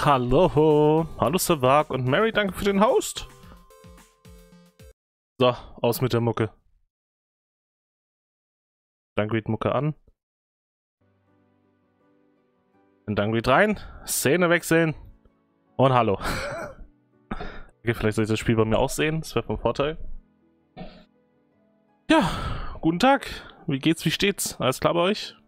Hallo, hallo Savak und Mary, danke für den Host. So, aus mit der Mucke. Dann geht Mucke an. Und dann geht rein, Szene wechseln und hallo. Okay, vielleicht soll ich das Spiel bei mir auch sehen, das wäre vom Vorteil. Ja, guten Tag, wie geht's, wie steht's? Alles klar bei euch?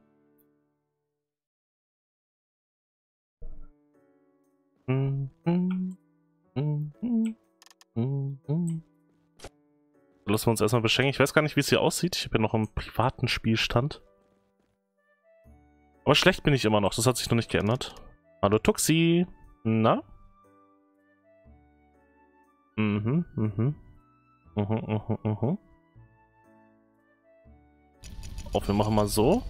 Lassen wir uns erstmal beschenken. Ich weiß gar nicht, wie es hier aussieht. Ich habe ja noch einen privaten Spielstand. Aber schlecht bin ich immer noch. Das hat sich noch nicht geändert. Hallo Tuxi. Na? Auf, wir machen mal so.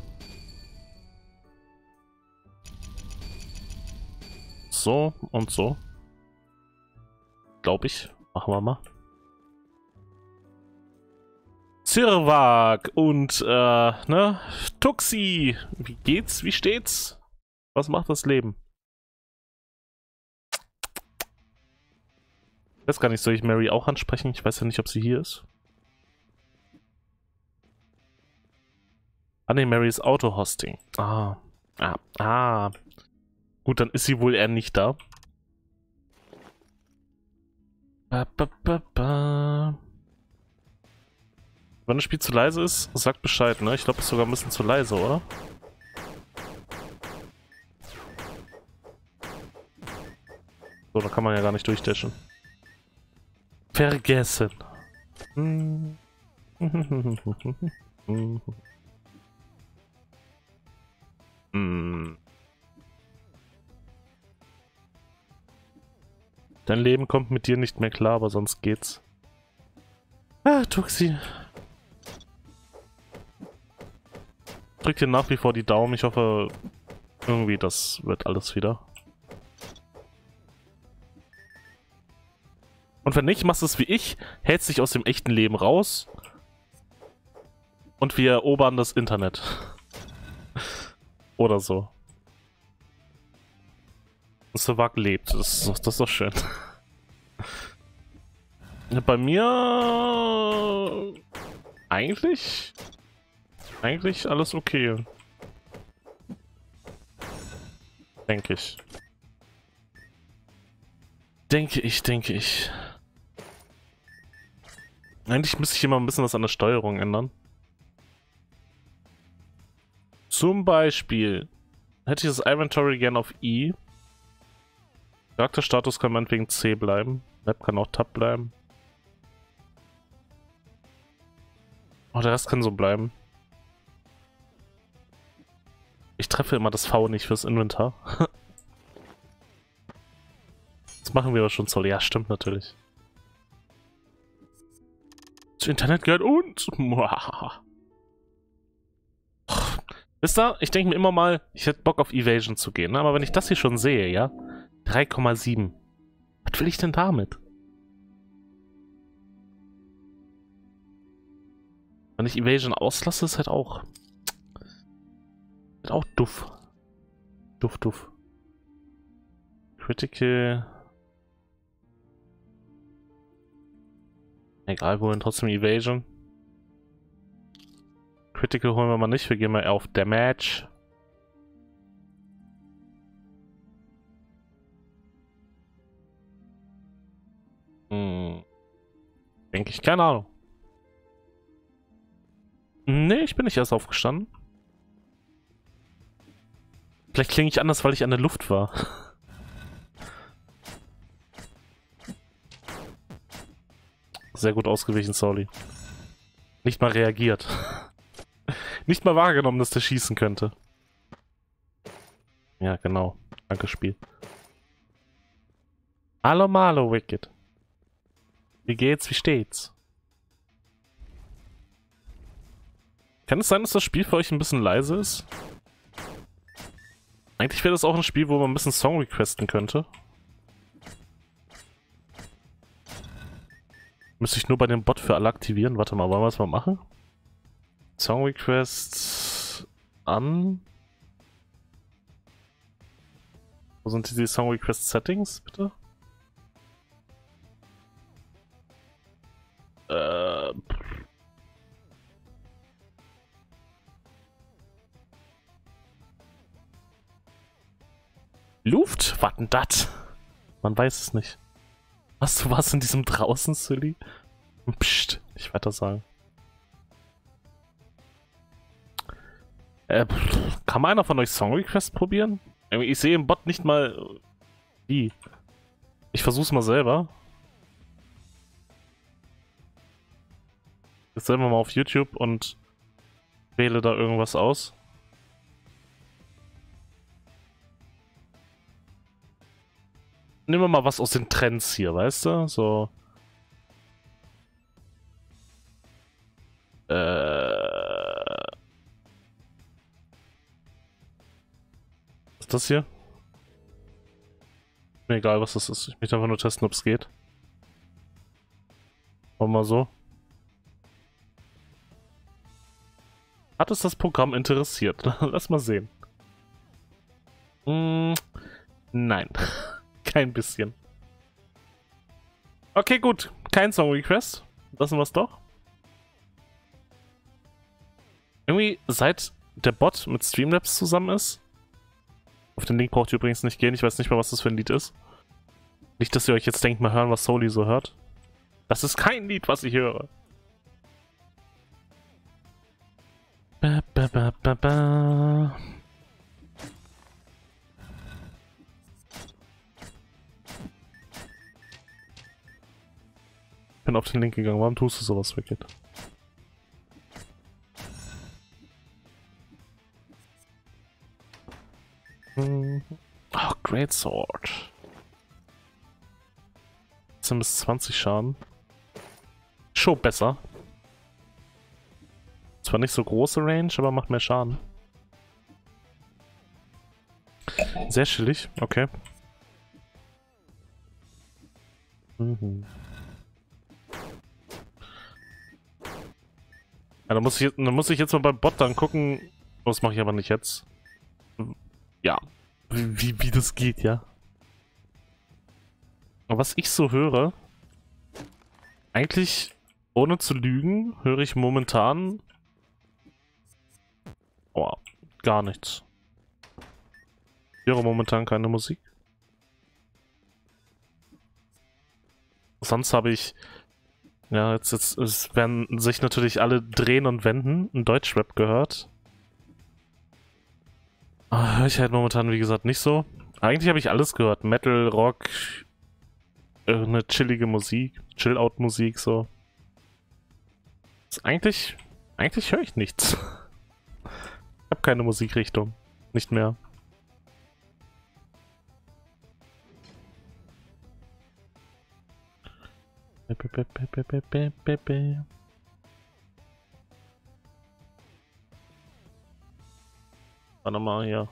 So und so. Glaube ich. Machen wir mal. Zirwak und, ne? Tuxi. Wie geht's? Wie steht's? Was macht das Leben? Ich weiß gar nicht, soll ich Mary auch ansprechen? Ich weiß ja nicht, ob sie hier ist. Ah ne, Mary ist Auto-Hosting. Gut, dann ist sie wohl eher nicht da. Wenn das Spiel zu leise ist, sagt Bescheid, ne? Ich glaube, es ist sogar ein bisschen zu leise, oder? So, da kann man ja gar nicht durchdashen. Vergessen. Dein Leben kommt mit dir nicht mehr klar, aber sonst geht's. Ah, Tuxi. Drück dir nach wie vor die Daumen. Ich hoffe, irgendwie das wird alles wieder. Und wenn nicht, machst du es wie ich, hältst dich aus dem echten Leben raus und wir erobern das Internet. Oder so. Und Savak lebt. Das ist doch schön. Bei mir eigentlich alles okay. Denke ich. Denke ich. Eigentlich müsste ich immer ein bisschen was an der Steuerung ändern. Zum Beispiel hätte ich das Inventory gerne auf I. Charakterstatus kann meinetwegen C bleiben. Map kann auch Tab bleiben. Oh, der Rest kann so bleiben. Ich treffe immer das V nicht fürs Inventar. Das machen wir aber schon so. Ja, stimmt natürlich. Das Internet gehört uns. Wisst ihr, ich denke mir immer mal, ich hätte Bock auf Evasion zu gehen. Aber wenn ich das hier schon sehe, ja? 3,7. Was will ich denn damit? Wenn ich Evasion auslasse, ist halt auch... Halt auch duff. Duff. Critical... Egal, wir holen trotzdem Evasion. Critical holen wir mal nicht, wir gehen mal eher auf Damage. Denke ich, keine Ahnung. Nee, ich bin nicht erst aufgestanden. Vielleicht klinge ich anders, weil ich an der Luft war. Sehr gut ausgewichen, Sauli. Nicht mal reagiert. Nicht mal wahrgenommen, dass der schießen könnte. Ja, genau. Danke, Spiel. Hallo, Malo, Wicked. Wie geht's? Wie steht's? Kann es sein, dass das Spiel für euch ein bisschen leise ist? Eigentlich wäre das auch ein Spiel, wo man ein bisschen Song requesten könnte. Müsste ich nur bei dem Bot für alle aktivieren. Warte mal, wollen wir es mal machen? Song Requests an. Wo sind die Song Request Settings, bitte? Luft? Was denn das? Man weiß es nicht. Was, du warst in diesem draußen, Silly? Psst, nicht weiter sagen. Kann mal einer von euch Song Request probieren? Ich sehe im Bot nicht mal... Wie? Ich versuch's mal selber. Jetzt selber mal auf YouTube und wähle da irgendwas aus. Nehmen wir mal was aus den Trends hier, weißt du? So. Was ist das hier? Mir egal, was das ist. Ich möchte einfach nur testen, ob es geht. Machen wir mal so. Hat es das Programm interessiert? Lass mal sehen. Nein. Kein bisschen. Okay, gut. Kein Song Request. Lassen wir es doch. Irgendwie, seit der Bot mit Streamlabs zusammen ist. Auf den Link braucht ihr übrigens nicht gehen. Ich weiß nicht mal, was das für ein Lied ist. Nicht, dass ihr euch jetzt denkt, mal hören, was Soli so hört. Das ist kein Lied, was ich höre. Ba, ba, ba, ba, ba. Ich bin auf den Link gegangen. Warum tust du sowas, Wicked? Oh, Great Sword. 10 bis 20 Schaden. Schon besser. Zwar nicht so große Range, aber macht mehr Schaden. Sehr chillig, okay. Ja, dann muss ich jetzt mal beim Bot dann gucken. Oh, das mache ich aber nicht jetzt. Ja. Wie das geht, ja. Aber was ich so höre, eigentlich, ohne zu lügen, höre ich momentan gar nichts. Ich höre momentan keine Musik. Sonst habe ich, ja, es werden sich natürlich alle drehen und wenden, ein Deutschrap gehört. Höre ich halt momentan, wie gesagt, nicht so. Eigentlich habe ich alles gehört. Metal, Rock, eine chillige Musik, Chill-Out-Musik, so. Eigentlich höre ich nichts. Ich habe keine Musikrichtung. Nicht mehr. Warte mal hier.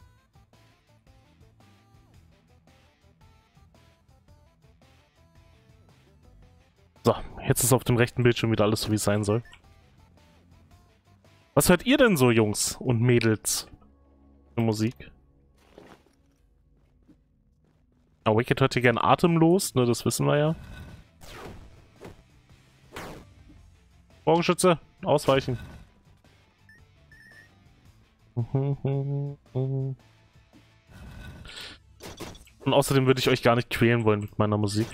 So, jetzt ist auf dem rechten Bildschirm wieder alles so, wie es sein soll. Was hört ihr denn so, Jungs und Mädels, für Musik? Ah, Wicked hört ihr gern atemlos, ne, das wissen wir ja. Bogenschütze, ausweichen. Und außerdem würde ich euch gar nicht quälen wollen mit meiner Musik.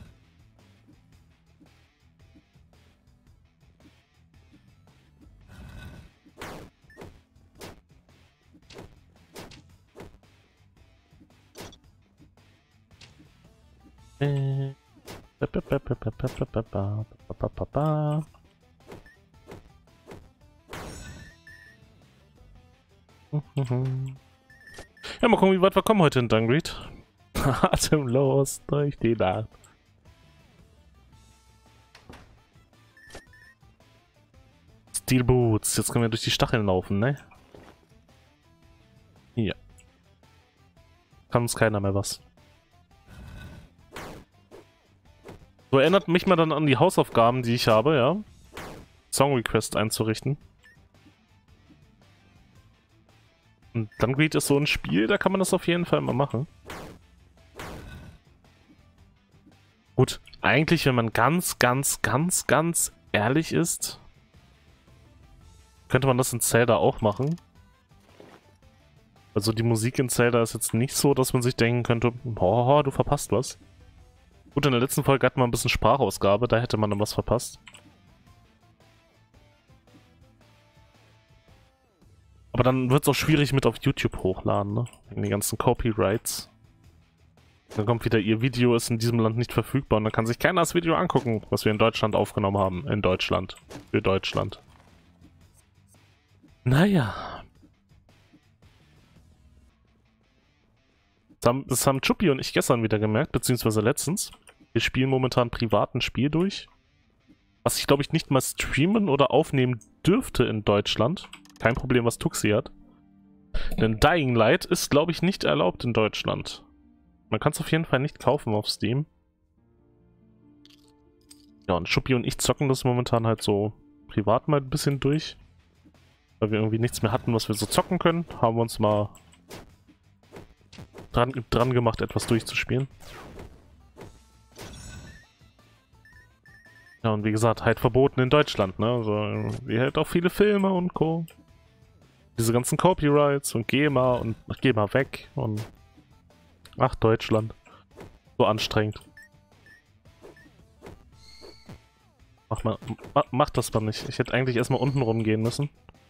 Ja, mal gucken, wie weit wir kommen heute in Dungreed. Atemlos durch die Nacht. Steel Boots. Jetzt können wir durch die Stacheln laufen, ne? Ja. Kann uns keiner mehr was. So erinnert mich mal dann an die Hausaufgaben, die ich habe, ja. Song Request einzurichten. Und Dungreed ist so ein Spiel, da kann man das auf jeden Fall mal machen. Eigentlich, wenn man ganz ehrlich ist, könnte man das in Zelda auch machen. Also die Musik in Zelda ist jetzt nicht so, dass man sich denken könnte, boah, du verpasst was. Gut, in der letzten Folge hatten wir ein bisschen Sprachausgabe, da hätte man dann was verpasst. Aber dann wird es auch schwierig mit auf YouTube hochladen, ne? Wegen den ganzen Copyrights. Dann kommt wieder, ihr Video ist in diesem Land nicht verfügbar und dann kann sich keiner das Video angucken, was wir in Deutschland aufgenommen haben. In Deutschland. Für Deutschland. Naja. Das haben Chuppi und ich gestern wieder gemerkt, beziehungsweise letztens. Wir spielen momentan privat ein Spiel durch, was ich glaube ich nicht mal streamen oder aufnehmen dürfte in Deutschland. Kein Problem, was Tuxi hat. Denn Dying Light ist glaube ich nicht erlaubt in Deutschland. Man kann es auf jeden Fall nicht kaufen auf Steam. Ja, und Chuppi und ich zocken das momentan halt so privat mal ein bisschen durch. Weil wir irgendwie nichts mehr hatten, was wir so zocken können, haben wir uns mal dran gemacht, etwas durchzuspielen. Ja, und wie gesagt, halt verboten in Deutschland, ne? Also, wie halt auch viele Filme und Co. Diese ganzen Copyrights und GEMA und GEMA weg und... Ach, Deutschland. So anstrengend. Mach das mal nicht. Ich hätte eigentlich erstmal unten rumgehen müssen.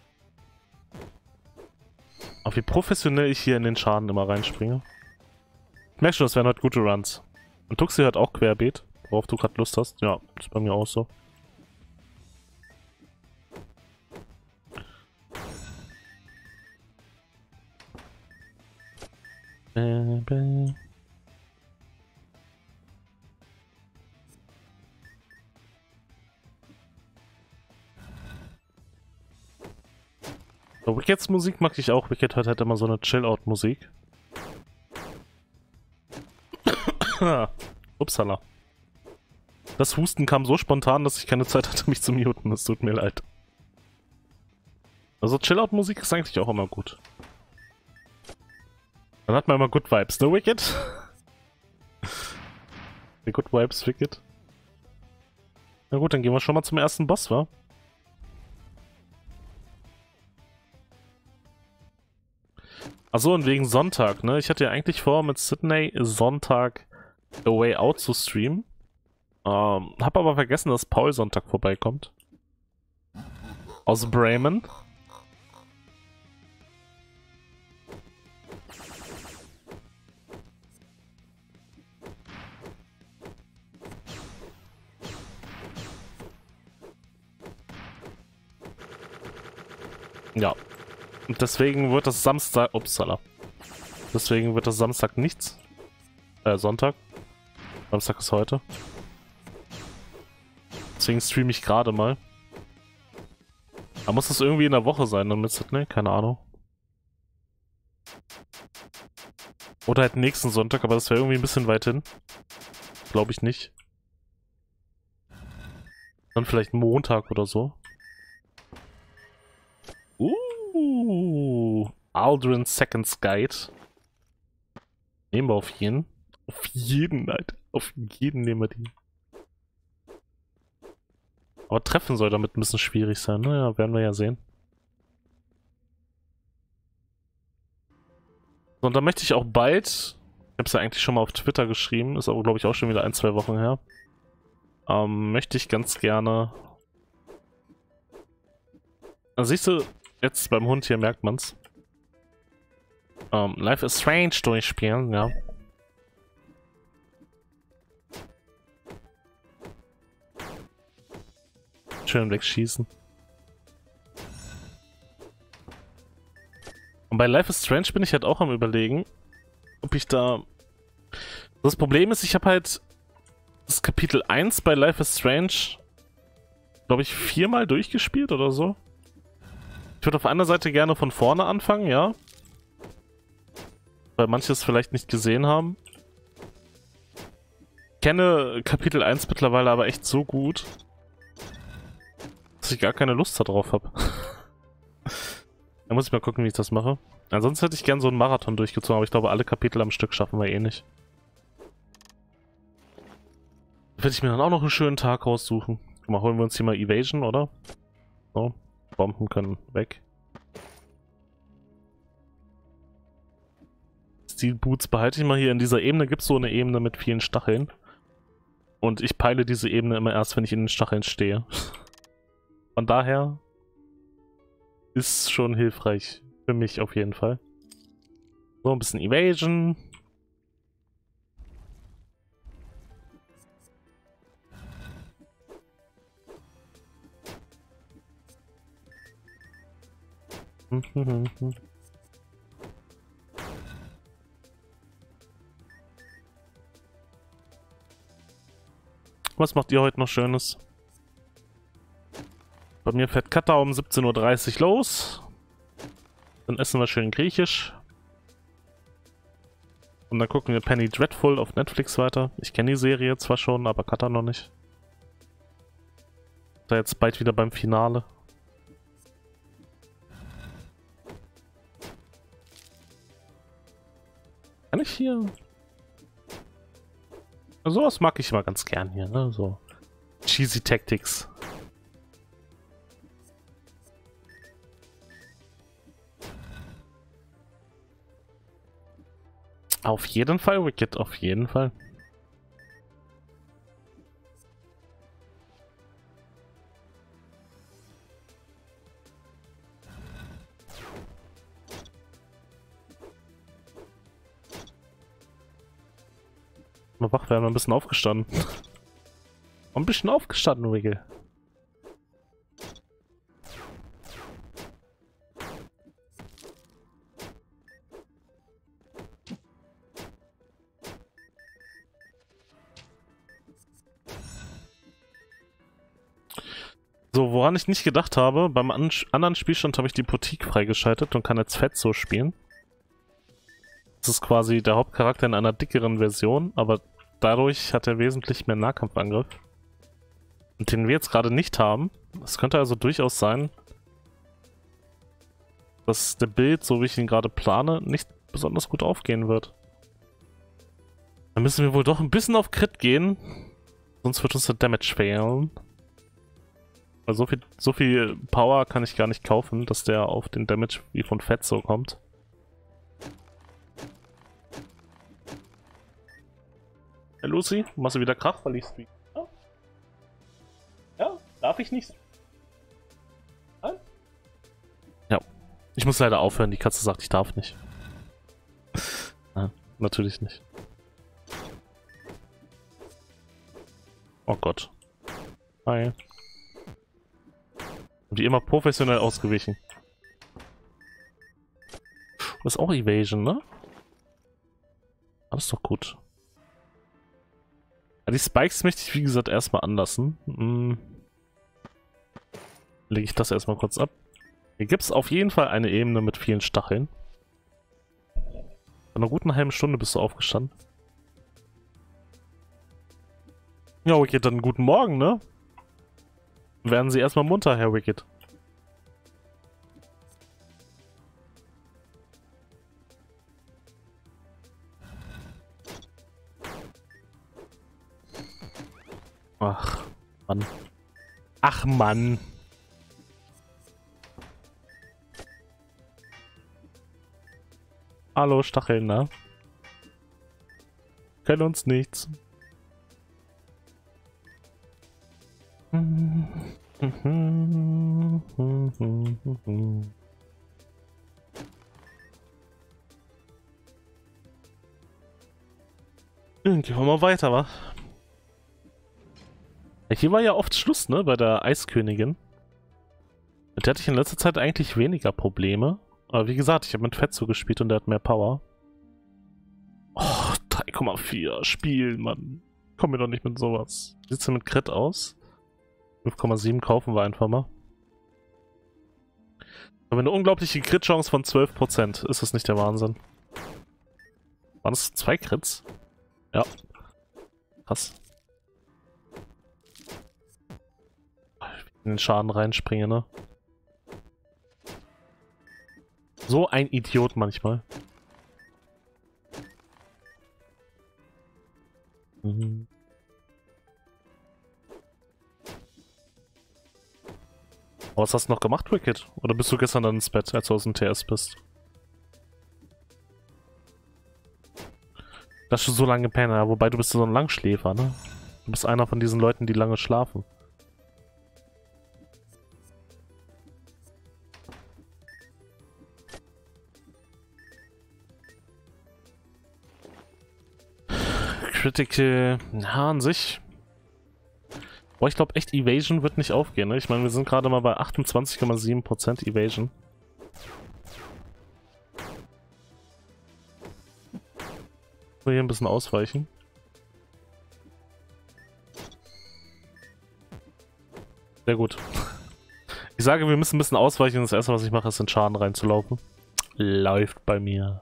Aber wie professionell ich hier in den Schaden immer reinspringe. Ich merke schon, das wären heute gute Runs. Und Tuxi hört auch querbeet, worauf du gerade Lust hast. Ja, ist bei mir auch so. So, Wickeds Musik mag ich auch. Wicked hört halt immer so eine Chill-Out-Musik. Upsala. Das Husten kam so spontan, dass ich keine Zeit hatte, mich zu muten. Es tut mir leid. Also Chill-Out-Musik ist eigentlich auch immer gut. Dann hat man immer Good Vibes, ne, Wicked? Die Good Vibes, Wicked. Na gut, dann gehen wir schon mal zum ersten Boss, wa? Achso, und wegen Sonntag, ne? Ich hatte ja eigentlich vor, mit Sydney Sonntag A Way Out zu streamen. Hab aber vergessen, dass Paul Sonntag vorbeikommt. Aus Bremen. Ja. Und deswegen wird das Samstag... Upsala. Deswegen wird das Samstag nichts. Sonntag. Samstag ist heute. Deswegen streame ich gerade mal. Da muss das irgendwie in der Woche sein, dann mit Sydney? Keine Ahnung. Oder halt nächsten Sonntag, aber das wäre irgendwie ein bisschen weit hin. Glaube ich nicht. Dann vielleicht Montag oder so. Aldrin's Seconds Guide. Nehmen wir auf jeden. Auf jeden, Alter. Auf jeden nehmen wir die. Aber treffen soll damit ein bisschen schwierig sein. Naja, werden wir ja sehen. So, und da möchte ich auch bald, ich habe es ja eigentlich schon mal auf Twitter geschrieben, ist aber glaube ich auch schon wieder 1-2 Wochen her, möchte ich ganz gerne... Also siehst du, jetzt beim Hund hier merkt man's. Life is Strange durchspielen, ja. Schön wegschießen. Und bei Life is Strange bin ich halt auch am Überlegen, ob ich da... Das Problem ist, ich habe halt das Kapitel 1 bei Life is Strange, glaube ich, 4-mal durchgespielt oder so. Ich würde auf einer Seite gerne von vorne anfangen, ja. Weil manche es vielleicht nicht gesehen haben. Ich kenne Kapitel 1 mittlerweile aber echt so gut, dass ich gar keine Lust darauf habe. Da muss ich mal gucken, wie ich das mache. Ansonsten hätte ich gern so einen Marathon durchgezogen, aber ich glaube, alle Kapitel am Stück schaffen wir eh nicht. Werde ich mir dann auch noch einen schönen Tag raussuchen. Guck mal, holen wir uns hier mal Evasion, oder? So, Bomben können weg. Steel Boots behalte ich mal hier. In dieser Ebene gibt es so eine Ebene mit vielen Stacheln. Und ich peile diese Ebene immer erst, wenn ich in den Stacheln stehe. Von daher ist schon hilfreich. Für mich auf jeden Fall. So, ein bisschen Evasion. Was macht ihr heute noch Schönes? Bei mir fährt Kata um 17:30 Uhr los. Dann essen wir schön griechisch. Und dann gucken wir Penny Dreadful auf Netflix weiter. Ich kenne die Serie zwar schon, aber Kata noch nicht. Da jetzt bald wieder beim Finale. Kann ich hier... Sowas mag ich immer ganz gern hier, ne? So cheesy Tactics. Auf jeden Fall, Wicked, auf jeden Fall. Mal wach werden, ein bisschen aufgestanden. Ein bisschen aufgestanden, Wiggle. So, woran ich nicht gedacht habe, beim anderen Spielstand habe ich die Boutique freigeschaltet und kann jetzt Fetzo spielen. Das ist quasi der Hauptcharakter in einer dickeren Version, aber dadurch hat er wesentlich mehr Nahkampfangriff. Und den wir jetzt gerade nicht haben. Es könnte also durchaus sein, dass der Bild, so wie ich ihn gerade plane, nicht besonders gut aufgehen wird. Dann müssen wir wohl doch ein bisschen auf Crit gehen, sonst wird uns der Damage fehlen. Weil so viel Power kann ich gar nicht kaufen, dass der auf den Damage wie von Fetzo kommt. Hey Lucy, machst du wieder Krach, weil ich stream? Ja? Ja, darf ich nicht? Nein? Ja, ich muss leider aufhören, die Katze sagt, ich darf nicht. Nein, natürlich nicht. Oh Gott. Hi. Und die immer professionell ausgewichen. Das ist auch Evasion, ne? Alles doch gut. Ja, die Spikes möchte ich, wie gesagt, erstmal anlassen. Lege ich das erstmal kurz ab. Hier gibt es auf jeden Fall eine Ebene mit vielen Stacheln. In einer guten halben Stunde bist du aufgestanden. Ja, Wicked, dann guten Morgen, ne? Werden Sie erstmal munter, Herr Wicked. Ach, Mann. Ach, Mann. Hallo, Stacheln, ne? Können uns nichts. Gehen wir mal weiter, wa? Hier war ja oft Schluss, ne? Bei der Eiskönigin. Mit der hatte ich in letzter Zeit eigentlich weniger Probleme. Aber wie gesagt, ich habe mit Fetzo gespielt und der hat mehr Power. Oh, 3,4 spielen, Mann. Komm mir doch nicht mit sowas. Wie sieht's denn mit Crit aus? 5,7 kaufen wir einfach mal. Aber eine unglaubliche Crit-Chance von 12%. Ist das nicht der Wahnsinn? Waren das 2 Crits? Ja. Krass. In den Schaden reinspringe, ne? So ein Idiot manchmal. Was hast du noch gemacht, Wicked? Oder bist du gestern dann ins Bett, als du aus dem TS bist? Das ist schon so lange Penner, wobei du bist so ein Langschläfer, ne? Du bist einer von diesen Leuten, die lange schlafen. Critical, ja, an sich. Boah, ich glaube echt, Evasion wird nicht aufgehen, ne? Ich meine, wir sind gerade mal bei 28,7% Evasion. Hier ein bisschen ausweichen. Sehr gut. Ich sage, wir müssen ein bisschen ausweichen. Das erste, was ich mache, ist in Schaden reinzulaufen. Läuft bei mir.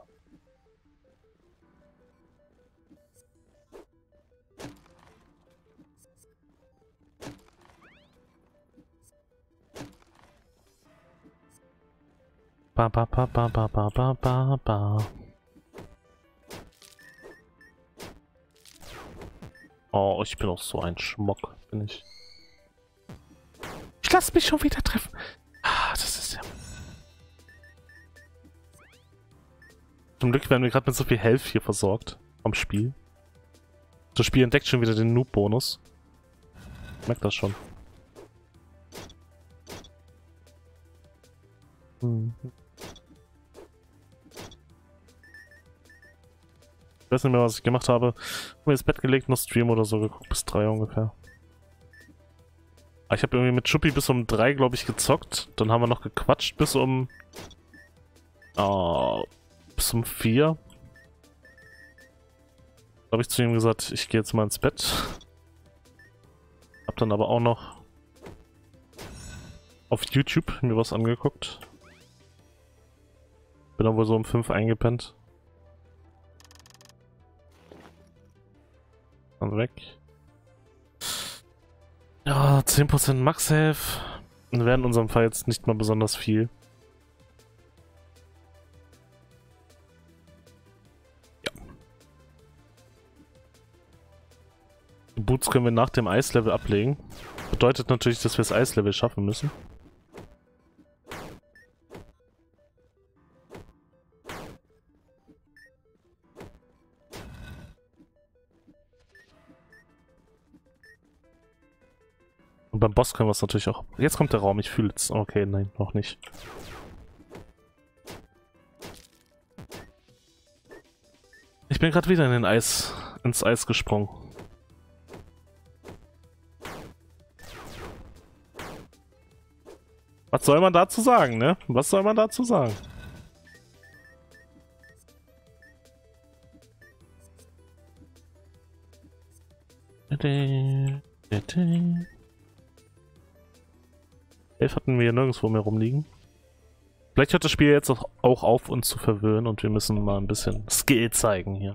Ba ba ba ba ba ba ba ba ba. Oh, ich bin auch so ein Schmock, bin ich. Ich lasse mich schon wieder treffen. Ah, das ist ja... Zum Glück werden wir gerade mit so viel Health hier versorgt vom Spiel. Das Spiel entdeckt schon wieder den Noob-Bonus. Ich merke das schon. Ich weiß nicht mehr, was ich gemacht habe. Ich habe mir ins Bett gelegt, noch Stream oder so geguckt, bis 3 ungefähr. Aber ich habe irgendwie mit Schuppi bis um 3, glaube ich, gezockt. Dann haben wir noch gequatscht bis um... bis um 4. Da habe ich zu ihm gesagt, ich gehe jetzt mal ins Bett. Hab dann aber auch noch auf YouTube mir was angeguckt. Bin dann wohl so um 5 eingepennt. Dann weg. Ja, 10% Max Health. Wäre in unserem Fall jetzt nicht mal besonders viel. Ja. Die Boots können wir nach dem Eislevel ablegen. Bedeutet natürlich, dass wir das Eislevel schaffen müssen. Und beim Boss können wir es natürlich auch... Jetzt kommt der Raum, ich fühle es. Okay, nein, noch nicht. Ich bin gerade wieder ins Eis gesprungen. Was soll man dazu sagen, ne? Was soll man dazu sagen? Elf hatten wir hier nirgendwo mehr rumliegen. Vielleicht hört das Spiel jetzt auch auf, uns zu verwöhnen und wir müssen mal ein bisschen Skill zeigen hier.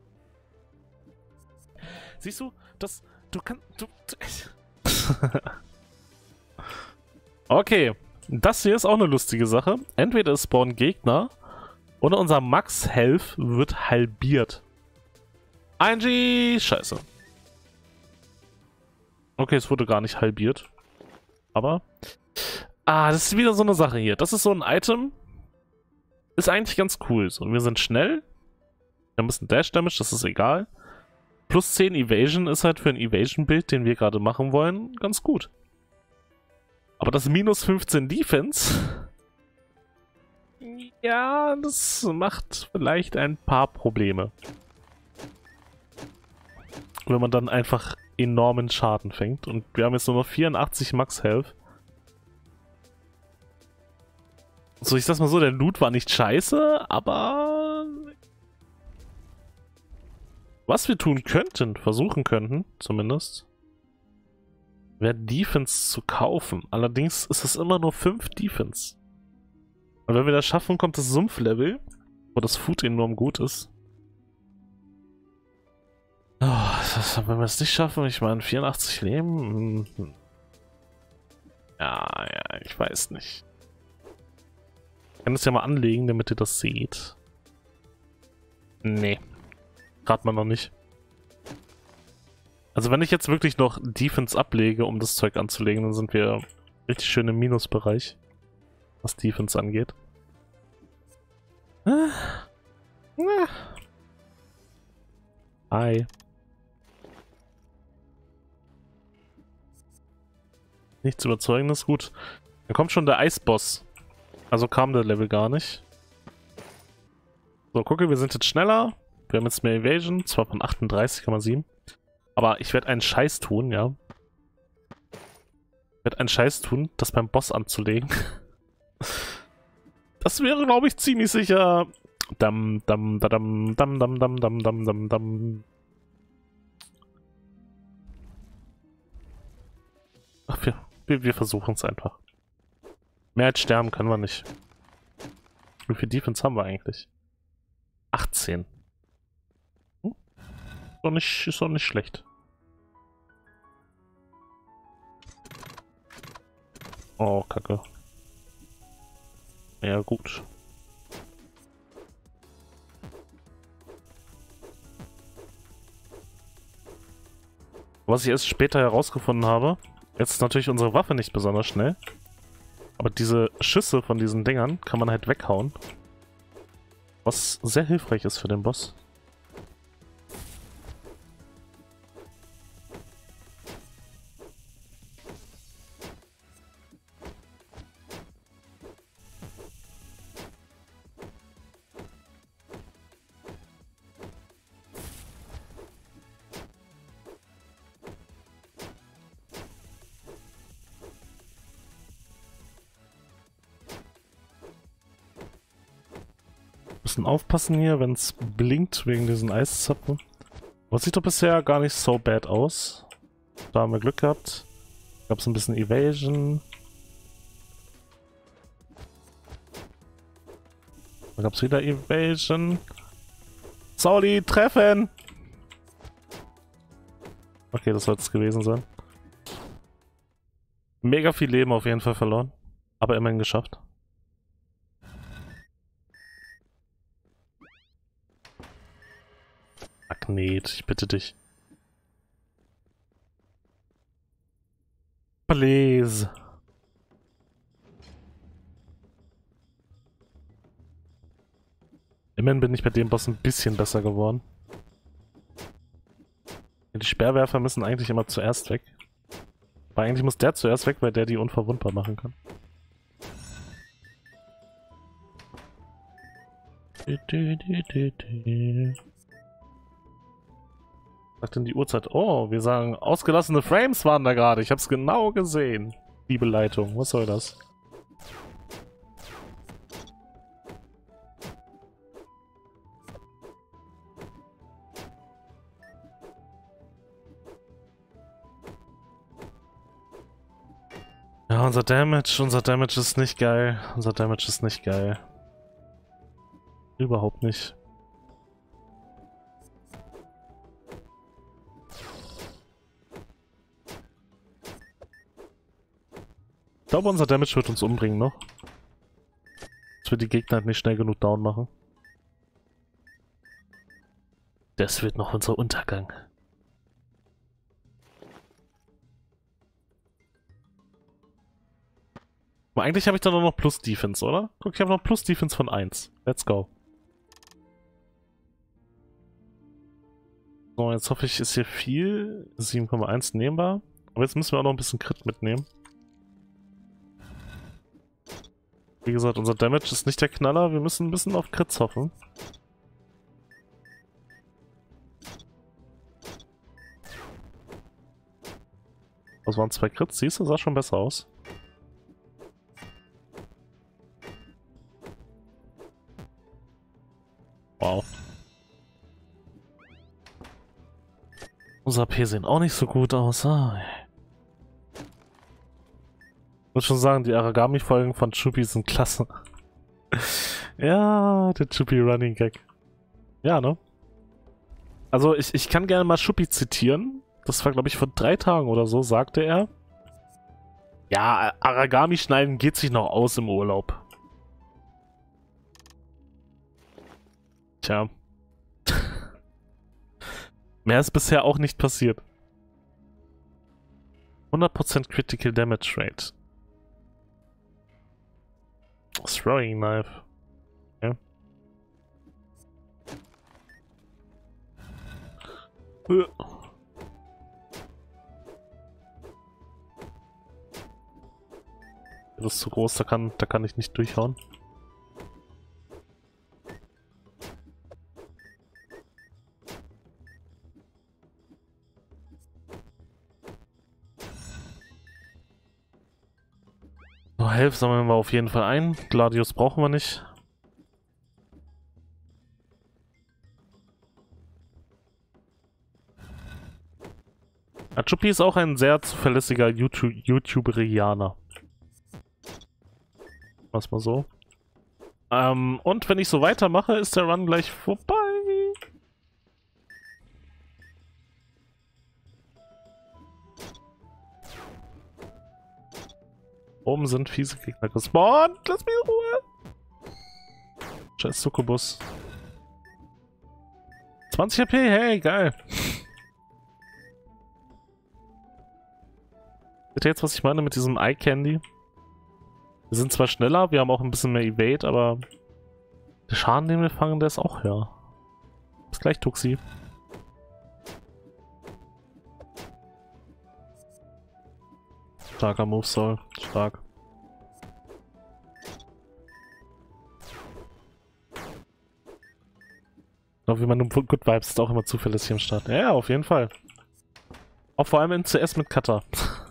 Siehst du, du kannst... Okay, das hier ist auch eine lustige Sache. Entweder es spawnen Gegner oder unser Max Health wird halbiert. ING! Scheiße. Okay, es wurde gar nicht halbiert. Aber... das ist wieder so eine Sache hier. Das ist so ein Item. Ist eigentlich ganz cool. So, wir sind schnell. Wir haben ein bisschen Dash Damage, das ist egal. Plus 10 Evasion ist halt für ein Evasion-Bild, den wir gerade machen wollen, ganz gut. Aber das minus 15 Defense... Ja, das macht vielleicht ein paar Probleme. Wenn man dann einfach enormen Schaden fängt. Und wir haben jetzt nur noch 84 Max Health. So, ich sag's mal so, der Loot war nicht scheiße, aber... Was wir tun könnten, versuchen könnten, zumindest, wäre Defense zu kaufen. Allerdings ist es immer nur 5 Defense. Und wenn wir das schaffen, kommt das Sumpflevel, wo das Food enorm gut ist. Oh, wenn wir es nicht schaffen, ich meine 84 Leben... Ja, ich weiß nicht. Ich kann das ja mal anlegen, damit ihr das seht. Nee. Gerade mal noch nicht. Also wenn ich jetzt wirklich noch Defense ablege, um das Zeug anzulegen, dann sind wir Richtig schön im Minusbereich, was Defense angeht. Hi. Nichts Überzeugendes, gut. Dann kommt schon der Eisboss. Also kam der Level gar nicht. So, gucke, wir sind jetzt schneller. Wir haben jetzt mehr Evasion, zwar von 38,7. Aber ich werde einen Scheiß tun, ja. Ich werde einen Scheiß tun, das beim Boss anzulegen. Das wäre, glaube ich, ziemlich sicher. Dam, dam, dam, dam, dam, dam, dam, dam, dam, dam. Ach, wir versuchen es einfach. Mehr als sterben können wir nicht. Wie viel Defense haben wir eigentlich? 18. Ist doch nicht schlecht. Oh, Kacke. Ja, gut. Was ich erst später herausgefunden habe, jetzt ist natürlich unsere Waffe nicht besonders schnell. Aber diese Schüsse von diesen Dingern kann man halt weghauen. Was sehr hilfreich ist für den Boss. Müssen aufpassen hier, wenn es blinkt wegen diesen Eiszapfen. Aber sieht doch bisher gar nicht so bad aus. Da haben wir Glück gehabt. Gab es ein bisschen Evasion. Da gab es wieder Evasion. Sauli, treffen! Okay, das soll es gewesen sein. Mega viel Leben auf jeden Fall verloren. Aber immerhin geschafft. Magnet, ich bitte dich. Please. Immerhin bin ich bei dem Boss ein bisschen besser geworden. Die Sperrwerfer müssen eigentlich immer zuerst weg. Aber eigentlich muss der zuerst weg, weil der die unverwundbar machen kann. Sagt denn die Uhrzeit? Oh, wir sagen, ausgelassene Frames waren da gerade. Ich hab's genau gesehen. Liebe Leitung, was soll das? Ja, unser Damage ist nicht geil. Unser Damage ist nicht geil. Überhaupt nicht. Ich glaube, unser Damage wird uns umbringen noch. Dass wir die Gegner halt nicht schnell genug down machen. Das wird noch unser Untergang. Aber eigentlich habe ich da nur noch Plus Defense, oder? Guck, ich habe noch Plus Defense von 1. Let's go. So, jetzt hoffe ich, ist hier viel. 7,1 nehmbar. Aber jetzt müssen wir auch noch ein bisschen Crit mitnehmen. Wie gesagt, unser Damage ist nicht der Knaller. Wir müssen ein bisschen auf Crits hoffen. Das waren 2 Crits. Siehst du, sah schon besser aus. Wow. Unser AP sehen auch nicht so gut aus. Ich muss schon sagen, die Aragami-Folgen von Chupi sind klasse. Ja, der Chupi Running Gag. Ja, ne? Also ich kann gerne mal Chupi zitieren. Das war, glaube ich, vor 3 Tagen oder so, sagte er. Ja, Aragami schneiden geht sich noch aus im Urlaub. Tja. Mehr ist bisher auch nicht passiert. 100% Critical Damage Rate. Throwing Knife. Okay. Das ist zu groß, da kann ich nicht durchhauen. So, Health sammeln wir auf jeden Fall ein. Gladius brauchen wir nicht. Achupi ist auch ein sehr zuverlässiger YouTuberianer. Mach's mal so. Und wenn ich so weitermache, ist der Run gleich vorbei. Oben sind fiese Gegner gespawnt. Lass mich in Ruhe. Scheiß Succubus. 20 HP, hey, geil. Seht ihr jetzt, was ich meine mit diesem Eye Candy? Wir sind zwar schneller, wir haben auch ein bisschen mehr Evade, aber der Schaden, den wir fangen, der ist auch höher. Bis gleich, Tuxi. Starker Move Soul, stark. Wie man nur Good Vibes ist auch immer zuverlässig im Start. Ja, auf jeden Fall. Auch vor allem in CS mit Cutter.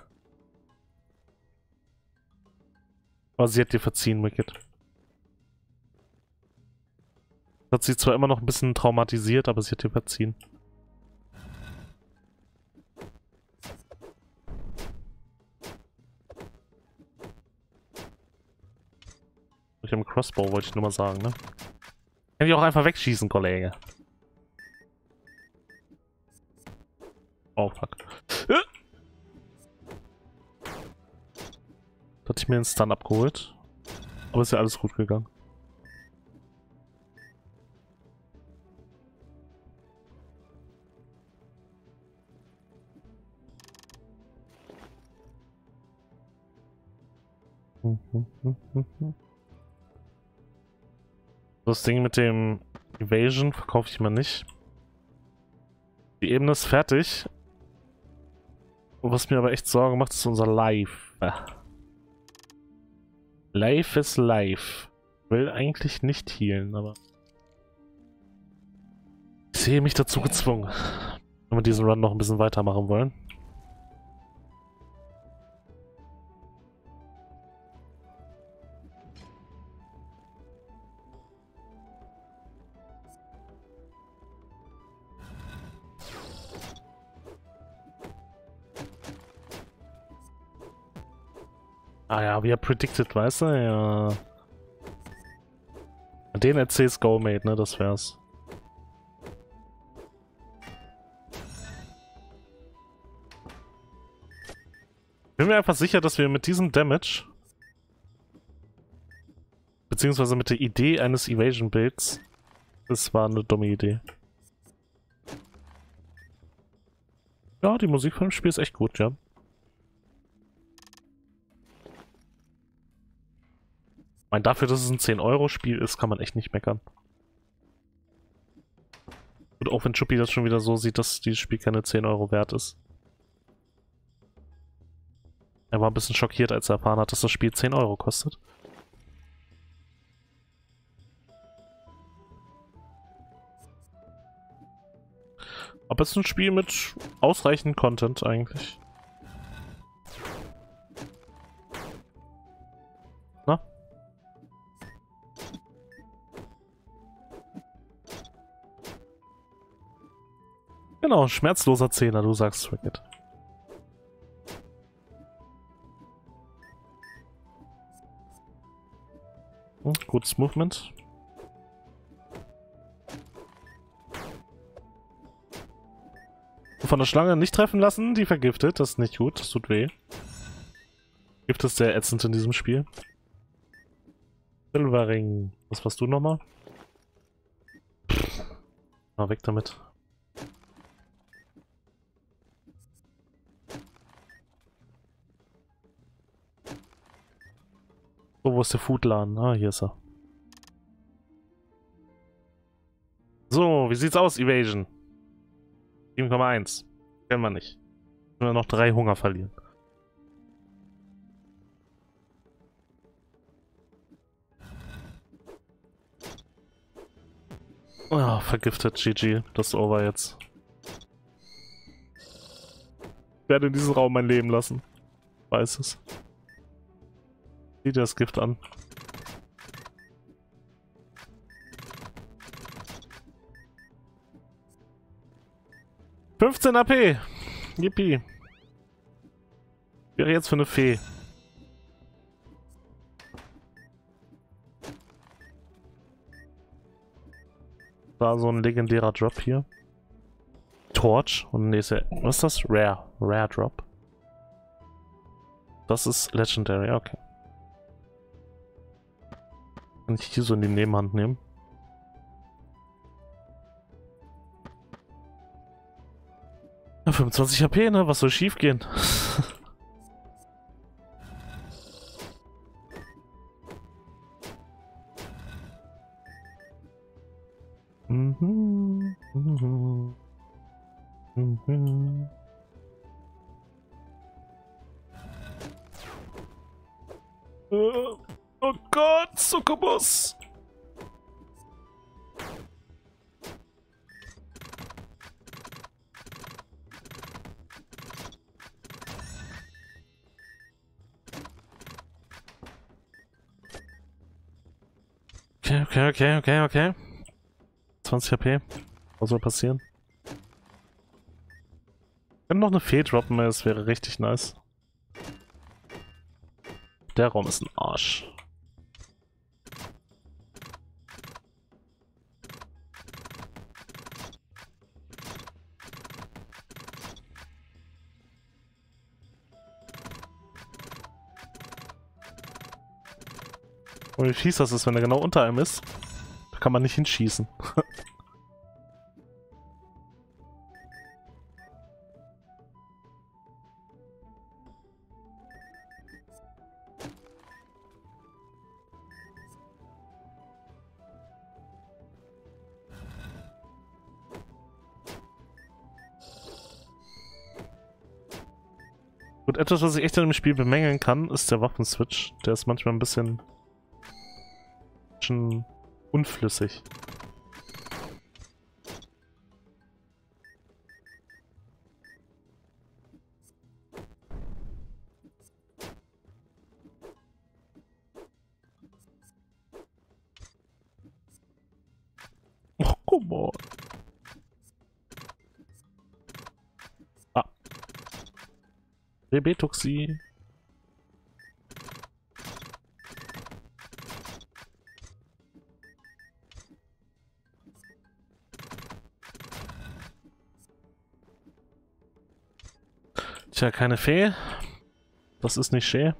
Aber sie hat dir verziehen, Wicked. Hat sie zwar immer noch ein bisschen traumatisiert, aber sie hat dir verziehen. Ich habe einen Crossbow, wollte ich nur mal sagen, ne? Kann ich auch einfach wegschießen, Kollege. Oh, fuck. Da hatte ich mir einen Stun abgeholt. Aber ist ja alles gut gegangen. Das Ding mit dem Evasion verkaufe ich mal nicht. Die Ebene ist fertig. Und was mir aber echt Sorgen macht, ist unser Life. Life is life. Will eigentlich nicht healen, aber ich sehe mich dazu gezwungen, wenn wir diesen Run noch ein bisschen weitermachen wollen. Ah ja, wie er predicted, weißt du? Ja. Den erzählst Go-Mate, ne? Das wär's. Ich bin mir einfach sicher, dass wir mit diesem Damage beziehungsweise mit der Idee eines Evasion-Builds, das war eine dumme Idee. Ja, die Musik von dem Spiel ist echt gut, ja. Ich meine, dafür, dass es ein 10-Euro-Spiel ist, kann man echt nicht meckern. Und auch wenn Chuppi das schon wieder so sieht, dass dieses Spiel keine 10 Euro wert ist. Er war ein bisschen schockiert, als er erfahren hat, dass das Spiel 10 Euro kostet. Aber es ist ein Spiel mit ausreichend Content eigentlich. Na? Genau, schmerzloser Zehner, du sagst Wicked. Gutes Movement. Von der Schlange nicht treffen lassen, die vergiftet, das ist nicht gut, das tut weh. Gift ist sehr ätzend in diesem Spiel. Silverring, was warst du nochmal? Na, weg damit. So, wo ist der Foodladen? Ah, hier ist er. So, wie sieht's aus, Evasion? 7,1. Kennen wir nicht. Nur noch 3 Hunger verlieren. Oh, vergiftet, GG. Das ist over jetzt. Ich werde in diesem Raum mein Leben lassen. Weiß es. Sieh dir das Gift an. $15 AP! Yippie. Wäre jetzt für eine Fee. War so ein legendärer Drop hier. Torch. Und nee, ist ja, was ist das? Rare. Rare Drop. Das ist Legendary, okay. Kann ich hier so in die Nebenhand nehmen. Ja, 25 HP, ne? Was soll schief gehen? Oh Gott, Succubus! Okay. 20 HP. Was soll passieren? Können noch eine Fee droppen, das wäre richtig nice. Der Raum ist ein Arsch. Und wie fies das ist, wenn er genau unter einem ist. Da kann man nicht hinschießen. Gut, etwas, was ich echt in dem Spiel bemängeln kann, ist der Waffenswitch. Der ist manchmal ein bisschen unflüssig. Oh, come on. Ah. Rebetoxi. Tja, keine Fee. Das ist nicht schön.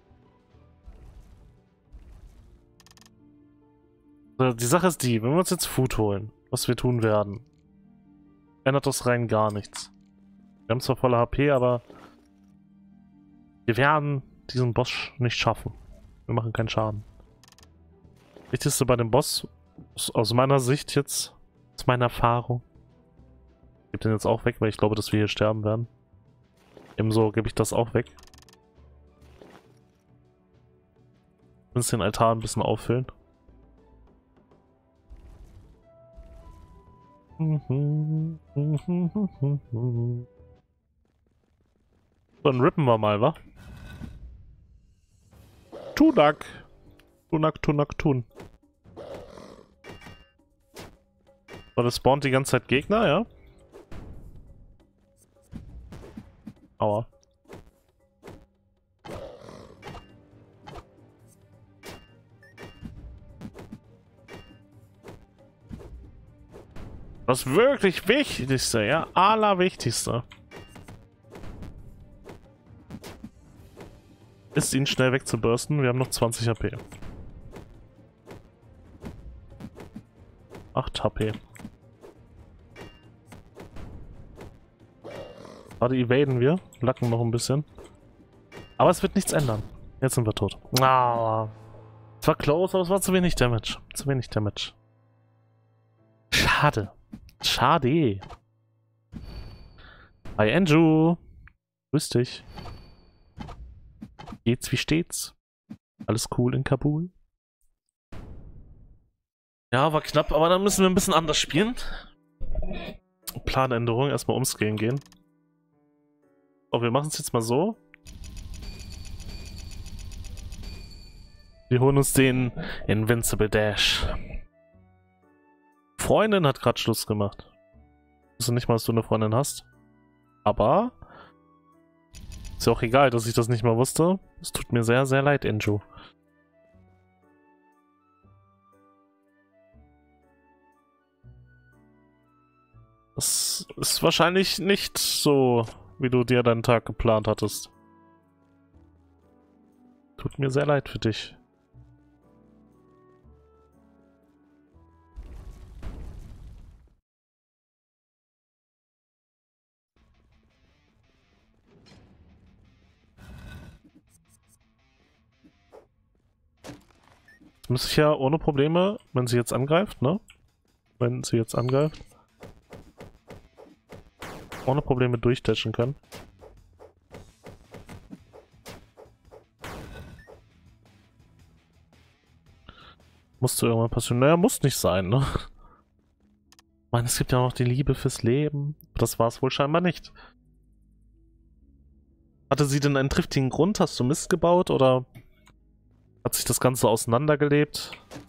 Die Sache ist die, wenn wir uns jetzt Food holen, was wir tun werden, ändert das rein gar nichts. Wir haben zwar volle HP, aber wir werden diesen Boss nicht schaffen. Wir machen keinen Schaden. Wichtigste bei dem Boss, aus meiner Sicht jetzt, aus meiner Erfahrung, ich gebe den jetzt auch weg, weil ich glaube, dass wir hier sterben werden. Ebenso gebe ich das auch weg. Ich muss den Altar ein bisschen auffüllen. Dann rippen wir mal, wa? Tunak. Tun. So, das spawnt die ganze Zeit Gegner, ja? Aua. Das wirklich Wichtigste, ja? Allerwichtigste. Ist ihn schnell wegzubursten. Wir haben noch 20 HP. 8 HP. Gerade evaden wir. Lacken noch ein bisschen. Aber es wird nichts ändern. Jetzt sind wir tot. Ah. Es war close, aber es war zu wenig Damage. Zu wenig Damage. Schade. Schade. Hi Andrew. Grüß dich. Geht's wie steht's? Alles cool in Kabul? Ja, war knapp, aber dann müssen wir ein bisschen anders spielen. Planänderung, erstmal umscalen gehen. Oh, wir machen es jetzt mal so. Wir holen uns den Invincible Dash. Freundin hat gerade Schluss gemacht. Ich wusste nicht mal, dass du eine Freundin hast. Aber ist ja auch egal, dass ich das nicht mal wusste. Es tut mir sehr, sehr leid, Andrew. Das ist wahrscheinlich nicht so, wie du dir deinen Tag geplant hattest. Tut mir sehr leid für dich. Das müsste ich ja ohne Probleme, wenn sie jetzt angreift, ne? Wenn sie jetzt angreift. Ohne Probleme durchdashen können. Musste irgendwann passieren. Naja, muss nicht sein, ne? Ich meine, es gibt ja noch die Liebe fürs Leben. Das war es wohl scheinbar nicht. Hatte sie denn einen triftigen Grund? Hast du Mist gebaut oder hat sich das Ganze auseinandergelebt?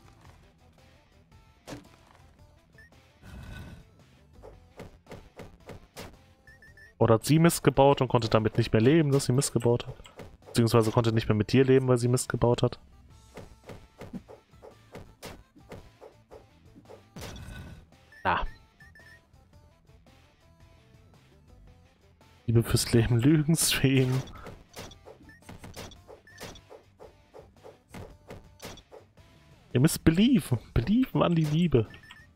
Oder hat sie Mist gebaut und konnte damit nicht mehr leben, dass sie Mist gebaut hat? Beziehungsweise konnte nicht mehr mit dir leben, weil sie Mist gebaut hat? Ja. Liebe fürs Leben, Lügenstream. Ihr müsst believen. Believen an die Liebe.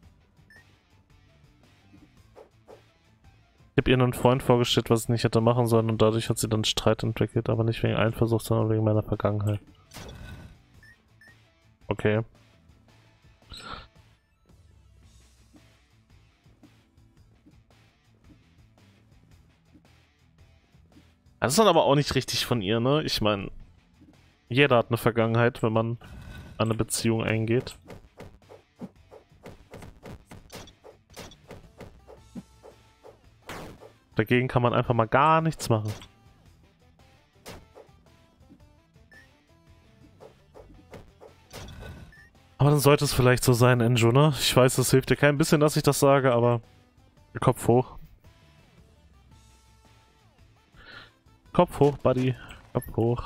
Ich habe ihr einen Freund vorgestellt, was ich nicht hätte machen sollen und dadurch hat sie dann Streit entwickelt, aber nicht wegen Eifersucht, sondern wegen meiner Vergangenheit. Okay. Das ist dann aber auch nicht richtig von ihr, ne? Ich meine, jeder hat eine Vergangenheit, wenn man eine Beziehung eingeht. Dagegen kann man einfach mal gar nichts machen. Aber dann sollte es vielleicht so sein, Andrew, ne? Ich weiß, es hilft dir kein bisschen, dass ich das sage, aber Kopf hoch. Kopf hoch, Buddy. Kopf hoch.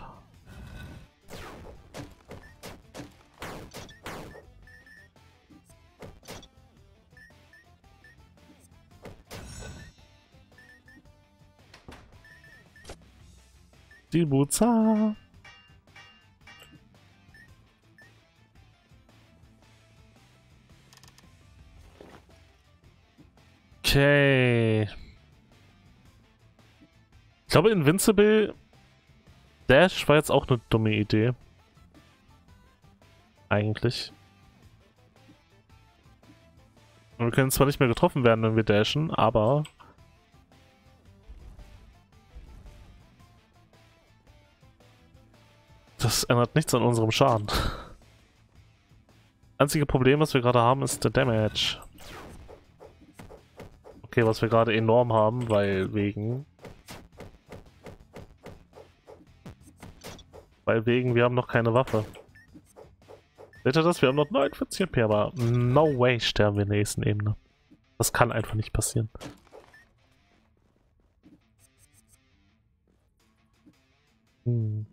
Die Buza. Okay. Ich glaube, Invincible Dash war jetzt auch eine dumme Idee. Eigentlich. Und wir können zwar nicht mehr getroffen werden, wenn wir dashen, aber das ändert nichts an unserem Schaden. Einzige Problem, was wir gerade haben, ist der Damage. Okay, was wir gerade enorm haben, weil wir haben noch keine Waffe. Seht ihr das? Wir haben noch 49 HP, aber no way sterben wir in der nächsten Ebene. Das kann einfach nicht passieren. Dann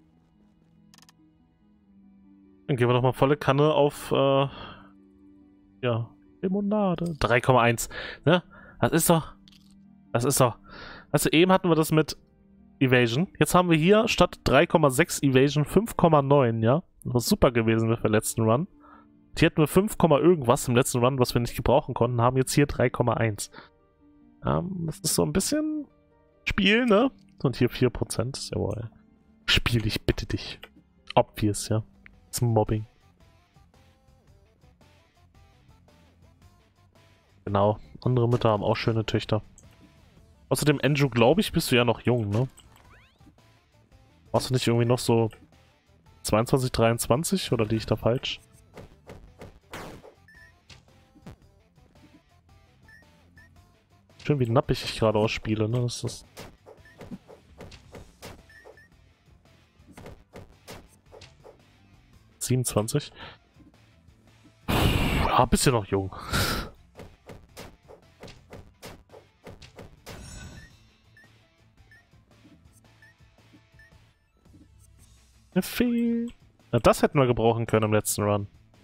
gehen wir doch mal volle Kanne auf, ja, Limonade. 3,1, ne? Das ist doch... Also eben hatten wir das mit Evasion. Jetzt haben wir hier statt 3,6 Evasion 5,9, ja? Was super gewesen wäre für den letzten Run. Hier hatten wir 5, irgendwas im letzten Run, was wir nicht gebrauchen konnten, haben jetzt hier 3,1. Das ist so ein bisschen Spiel, ne? Und hier 4%, jawohl. Spiel, ich bitte dich. Obvious, ja. Das ist Mobbing. Genau, andere Mütter haben auch schöne Töchter. Außerdem, Andrew, glaube ich, bist du ja noch jung, ne? Warst du nicht irgendwie noch so 22, 23 oder liege ich da falsch? Schön, wie nappig ich gerade ausspiele, ne? Das ist... ...27? Ja, bist ja noch jung. Na, das hätten wir gebrauchen können im letzten Run.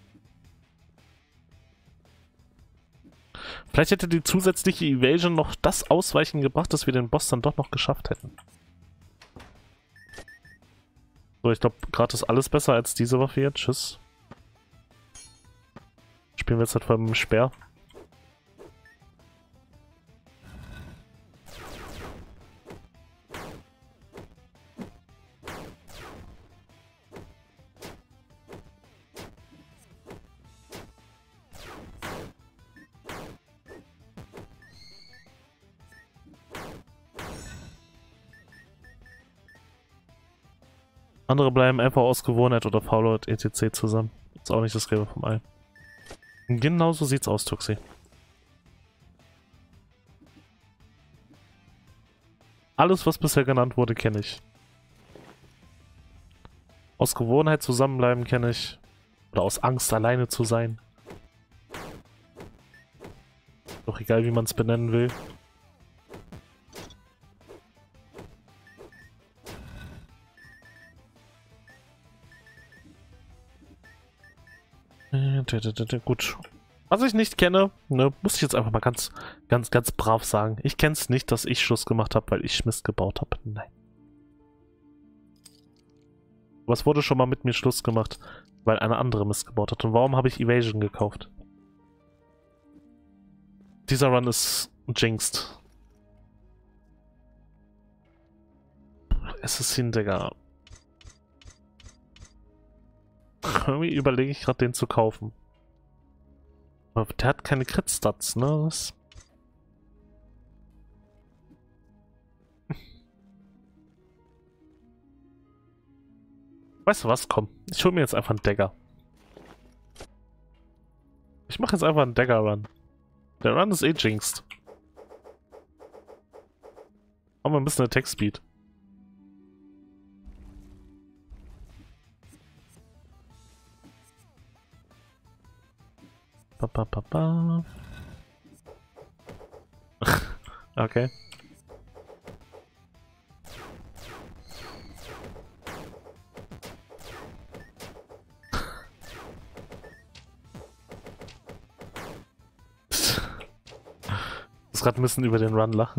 Vielleicht hätte die zusätzliche Evasion noch das Ausweichen gebracht, dass wir den Boss dann doch noch geschafft hätten. So, ich glaube, gerade ist alles besser als diese Waffe hier. Tschüss. Spielen wir jetzt halt vor allem im Speer. Andere bleiben einfach aus Gewohnheit oder Faulheit etc. zusammen. Ist auch nicht das Gelbe vom Ei. Genau so sieht's aus, Tuxi. Alles, was bisher genannt wurde, kenne ich. Aus Gewohnheit zusammenbleiben kenne ich. Oder aus Angst, alleine zu sein. Doch egal, wie man es benennen will. Gut. Was ich nicht kenne, ne, muss ich jetzt einfach mal ganz brav sagen. Ich kenne es nicht, dass ich Schluss gemacht habe, weil ich Mist gebaut habe. Nein. Was wurde schon mal mit mir Schluss gemacht, weil eine andere Mist gebaut hat? Und warum habe ich Evasion gekauft? Dieser Run ist jinxed. Assassin, Digga. Irgendwie überlege ich gerade, den zu kaufen. Aber der hat keine Crit-Stats, ne? Das... Weißt du was? Komm. Ich hole mir jetzt einfach einen Dagger. Ich mache jetzt einfach einen Dagger-Run. Der Run ist eh jinxed. Haben wir ein bisschen Attack-Speed. Okay. Ich muss gerade ein bisschen über den Run lachen.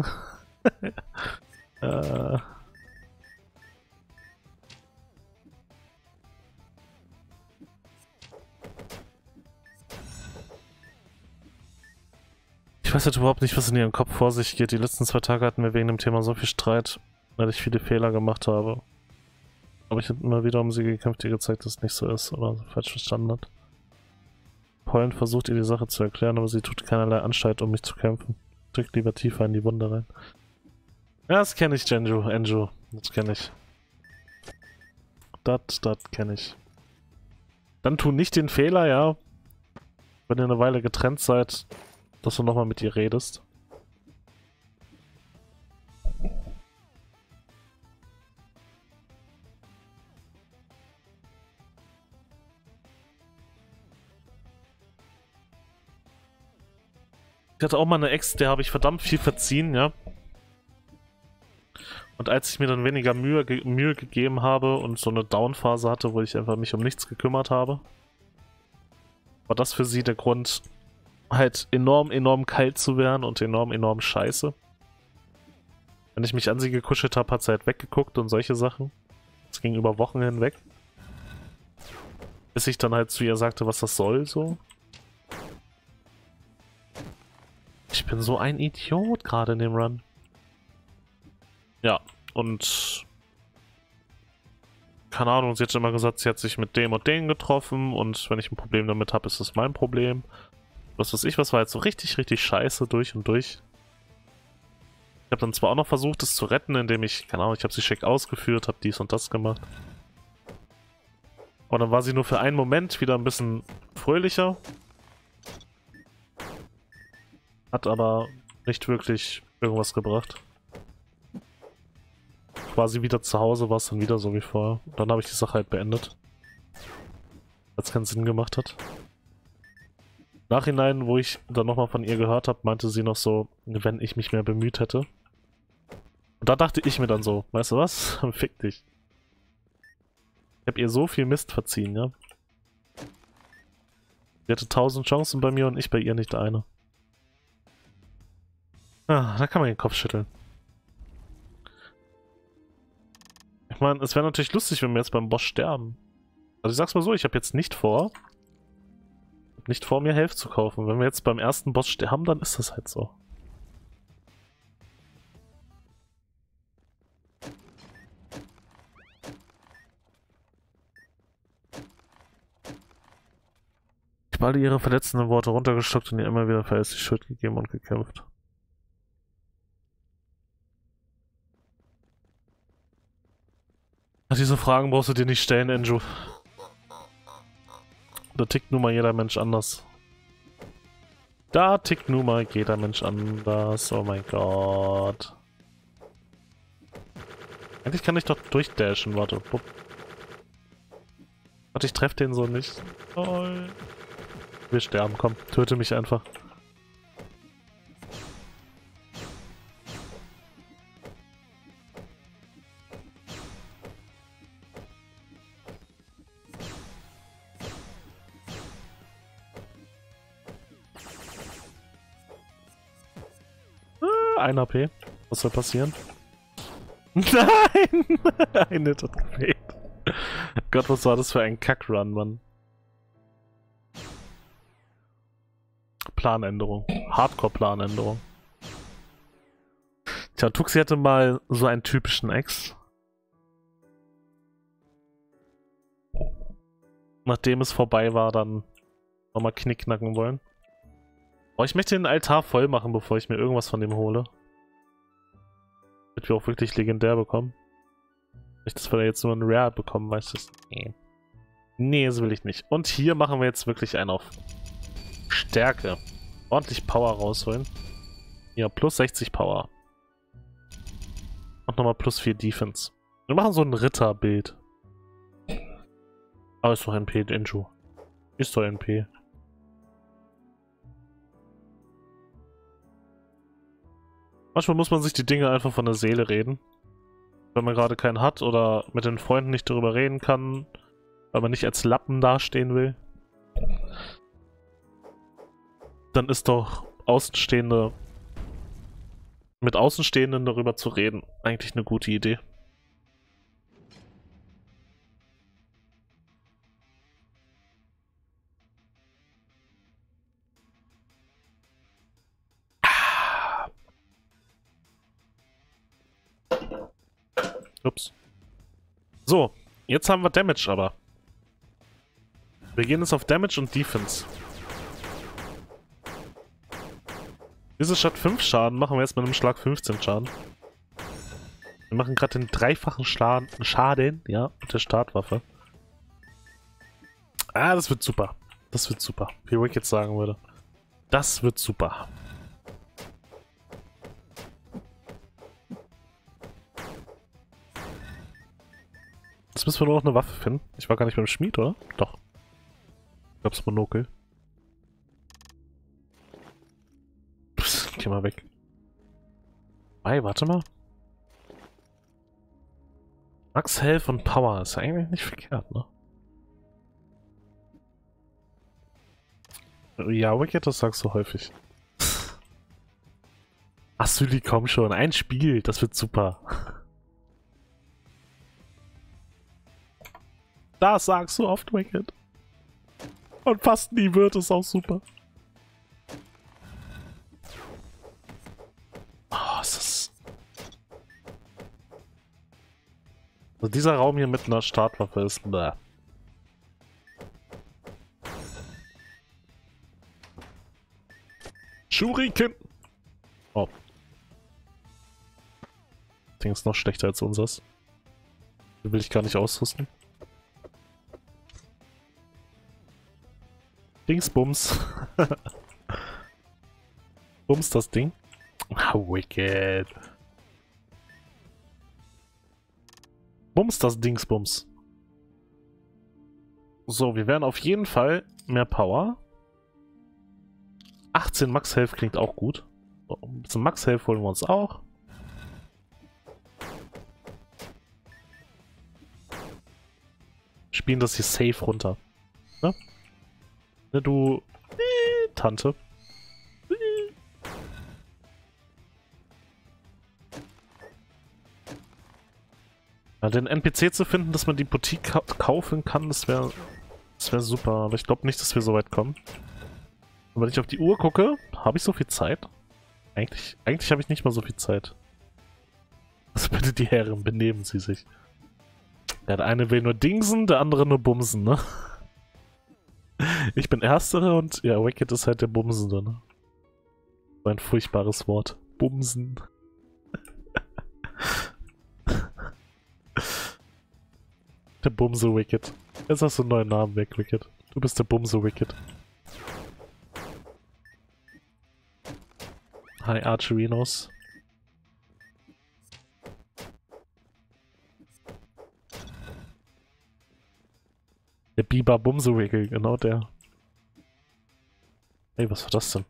Ich weiß halt überhaupt nicht, was in ihrem Kopf vor sich geht. Die letzten 2 Tage hatten wir wegen dem Thema so viel Streit, weil ich viele Fehler gemacht habe. Aber ich habe immer wieder um sie gekämpft, die gezeigt, dass es nicht so ist oder falsch verstanden hat. Pollen versucht ihr die Sache zu erklären, aber sie tut keinerlei Anstalt, um mich zu kämpfen. Drückt lieber tiefer in die Wunde rein. Ja, das kenne ich, Andrew. Das kenne ich. Das kenne ich. Dann tu nicht den Fehler, ja. Wenn ihr eine Weile getrennt seid, dass du nochmal mit ihr redest. Ich hatte auch mal eine Ex, der habe ich verdammt viel verziehen, ja. Und als ich mir dann weniger Mühe gegeben habe und so eine Down-Phase hatte, wo ich einfach mich um nichts gekümmert habe, war das für sie der Grund, halt enorm kalt zu werden und enorm scheiße. Wenn ich mich an sie gekuschelt habe, hat sie halt weggeguckt und solche Sachen. Das ging über Wochen hinweg. Bis ich dann halt zu ihr sagte, was das soll, so. Ich bin so ein Idiot gerade in dem Run. Ja, und... Keine Ahnung, sie hat immer gesagt, sie hat sich mit dem und dem getroffen und wenn ich ein Problem damit habe, ist es mein Problem. was weiß ich, was war jetzt so richtig, richtig scheiße durch und durch. Ich habe dann zwar auch noch versucht, es zu retten, indem ich, keine Ahnung, ich habe sie schick ausgeführt, habe dies und das gemacht. Aber dann war sie nur für einen Moment wieder ein bisschen fröhlicher. Hat aber nicht wirklich irgendwas gebracht. Quasi wieder zu Hause war es dann wieder so wie vorher. Und dann habe ich die Sache halt beendet. Weil es keinen Sinn gemacht hat. Im Nachhinein, wo ich dann nochmal von ihr gehört habe, meinte sie noch so, wenn ich mich mehr bemüht hätte. Und da dachte ich mir dann so, weißt du was? Fick dich. Ich habe ihr so viel Mist verziehen, ja. Sie hatte 1000 Chancen bei mir und ich bei ihr nicht eine. Ah, da kann man den Kopf schütteln. Ich meine, es wäre natürlich lustig, wenn wir jetzt beim Boss sterben. Also ich sag's mal so, ich habe jetzt nicht vor, mir Health zu kaufen. Wenn wir jetzt beim ersten Boss sterben, dann ist das halt so. Ich habe alle ihre verletzenden Worte runtergeschluckt und ihr immer wieder verlässlich Schuld gegeben und gekämpft. Diese Fragen brauchst du dir nicht stellen, Andrew. Da tickt nun mal jeder Mensch anders. Da tickt nun mal jeder Mensch anders. Oh mein Gott. Eigentlich kann ich doch durchdashen, warte. Warte, ich treffe den so nicht. Oh. Wir sterben, komm, töte mich einfach. Ein AP. Was soll passieren? Nein! Ein Hit hat gefehlt. Gott, was war das für ein Kackrun, Mann? Planänderung. Hardcore-Planänderung. Tja, Tuxi hatte mal so einen typischen Ex. Nachdem es vorbei war, dann nochmal knickknacken wollen. Oh, ich möchte den Altar voll machen, bevor ich mir irgendwas von dem hole. Damit wir auch wirklich legendär bekommen. Nicht, dass wir da jetzt nur ein Rare bekommen, weißt du? Nee. Nee, das will ich nicht. Und hier machen wir jetzt wirklich einen auf Stärke. Ordentlich Power rausholen. Ja, plus 60 Power. Und nochmal plus 4 Defense. Wir machen so ein Ritterbild. Aber ist doch NP, Inju. Ist doch NP. Manchmal muss man sich die Dinge einfach von der Seele reden. Wenn man gerade keinen hat oder mit den Freunden nicht darüber reden kann, weil man nicht als Lappen dastehen will, dann ist doch mit Außenstehenden darüber zu reden eigentlich eine gute Idee. Ups. So, jetzt haben wir Damage aber. Wir gehen jetzt auf Damage und Defense. Diese statt 5 Schaden machen wir jetzt mit einem Schlag 15 Schaden. Wir machen gerade den dreifachen Schaden, ja, mit der Startwaffe. Ah, das wird super. Das wird super. Wie Rick jetzt sagen würde. Das wird super. Jetzt müssen wir nur noch eine Waffe finden. Ich war gar nicht beim Schmied, oder? Doch. Ich glaub's Monokel. Psst, geh mal weg. Ei, warte mal. Max Health und Power ist ja eigentlich nicht verkehrt, ne? Ja, Wicked, das sagst du häufig. Asyli, komm schon. Ein Spiel, das wird super. Das sagst du oft, Wicked. Und fast nie wird es auch super. Oh, ist das... Also dieser Raum hier mit einer Startwaffe ist... Bäh. Shuriken! Oh. Das Ding ist noch schlechter als unseres. Den will ich gar nicht ausrüsten. Dingsbums. Bums das Ding. Wicked. Bums das Dingsbums. So, wir werden auf jeden Fall mehr Power. 18 Max Health klingt auch gut. So, ein bisschen Max Health holen wir uns auch. Spielen das hier safe runter. Ne? Ne, du Tante. Ja, den NPC zu finden, dass man die Boutique kaufen kann, das wäre super. Aber ich glaube nicht, dass wir so weit kommen. Und wenn ich auf die Uhr gucke, habe ich so viel Zeit? Eigentlich habe ich nicht mal so viel Zeit. Also bitte die Herren, benehmen sie sich. Ja, der eine will nur dingsen, der andere nur bumsen, ne? Ich bin Erstere und ja, Wicked ist halt der Bumsende, ne? So ein furchtbares Wort. Bumsen. Der Bumse Wicked. Jetzt hast du einen neuen Namen weg, Wicked. Du bist der Bumse Wicked. Hi, Archerinos. Der Biber Bumse Wicked, genau der. Ey, was war das denn?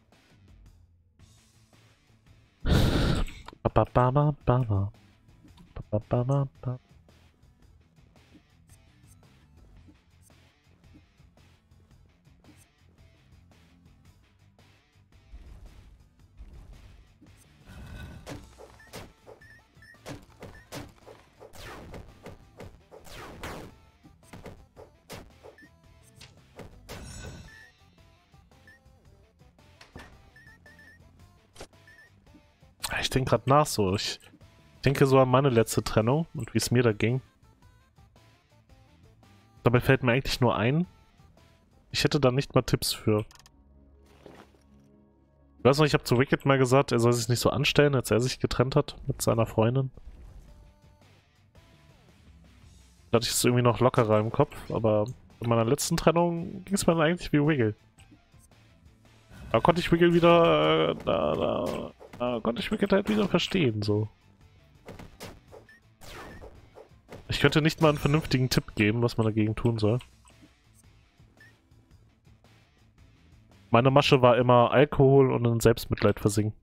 Ich denke gerade nach so. Ich denke so an meine letzte Trennung und wie es mir da ging. Dabei fällt mir eigentlich nur ein, ich hätte da nicht mal Tipps für. Ich weiß noch, ich habe zu Wicked mal gesagt, er soll sich nicht so anstellen, als er sich getrennt hat mit seiner Freundin. Da hatte ich es irgendwie noch lockerer im Kopf, aber in meiner letzten Trennung ging es mir dann eigentlich wie Wiggle. Da konnte ich Wiggle wieder, da konnte ich Wicked halt wieder verstehen, so. Ich könnte nicht mal einen vernünftigen Tipp geben, was man dagegen tun soll. Meine Masche war immer Alkohol und in Selbstmitleid versinken.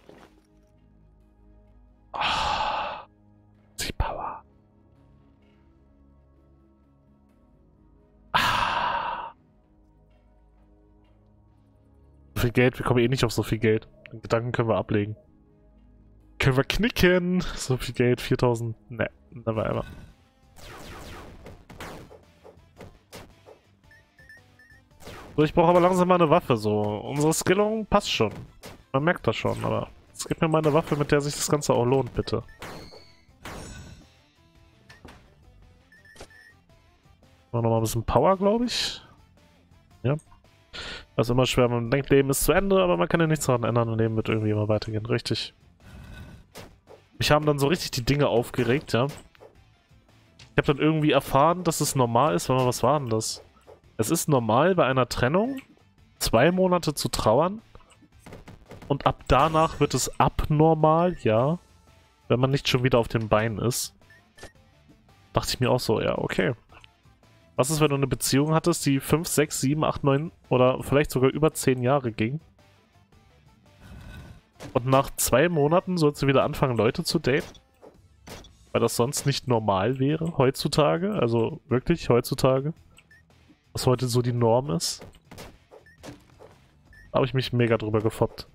Ah, die Power. Ah. So viel Geld, wir kommen eh nicht auf so viel Geld. Den Gedanken können wir ablegen. Können wir knicken? So viel Geld, 4000. Ne, never ever. So, ich brauche aber langsam mal eine Waffe, so. Unsere Skillung passt schon. Man merkt das schon, aber es gibt mir mal eine Waffe, mit der sich das Ganze auch lohnt, bitte. Noch mal ein bisschen Power, glaube ich. Ja. Das ist immer schwer, man denkt, Leben ist zu Ende, aber man kann ja nichts daran ändern und Leben wird irgendwie immer weitergehen. Richtig. Mich haben dann so richtig die Dinge aufgeregt, ja. Ich habe dann irgendwie erfahren, dass es normal ist, was war denn das? Es ist normal, bei einer Trennung 2 Monate zu trauern und ab danach wird es abnormal, ja, wenn man nicht schon wieder auf den Beinen ist. Dachte ich mir auch so, ja, okay. Was ist, wenn du eine Beziehung hattest, die 5, 6, 7, 8, 9 oder vielleicht sogar über 10 Jahre ging? Und nach 2 Monaten sollst du wieder anfangen, Leute zu daten? Weil das sonst nicht normal wäre, heutzutage. Also wirklich, heutzutage. Was heute so die Norm ist. Da habe ich mich mega drüber gefoppt.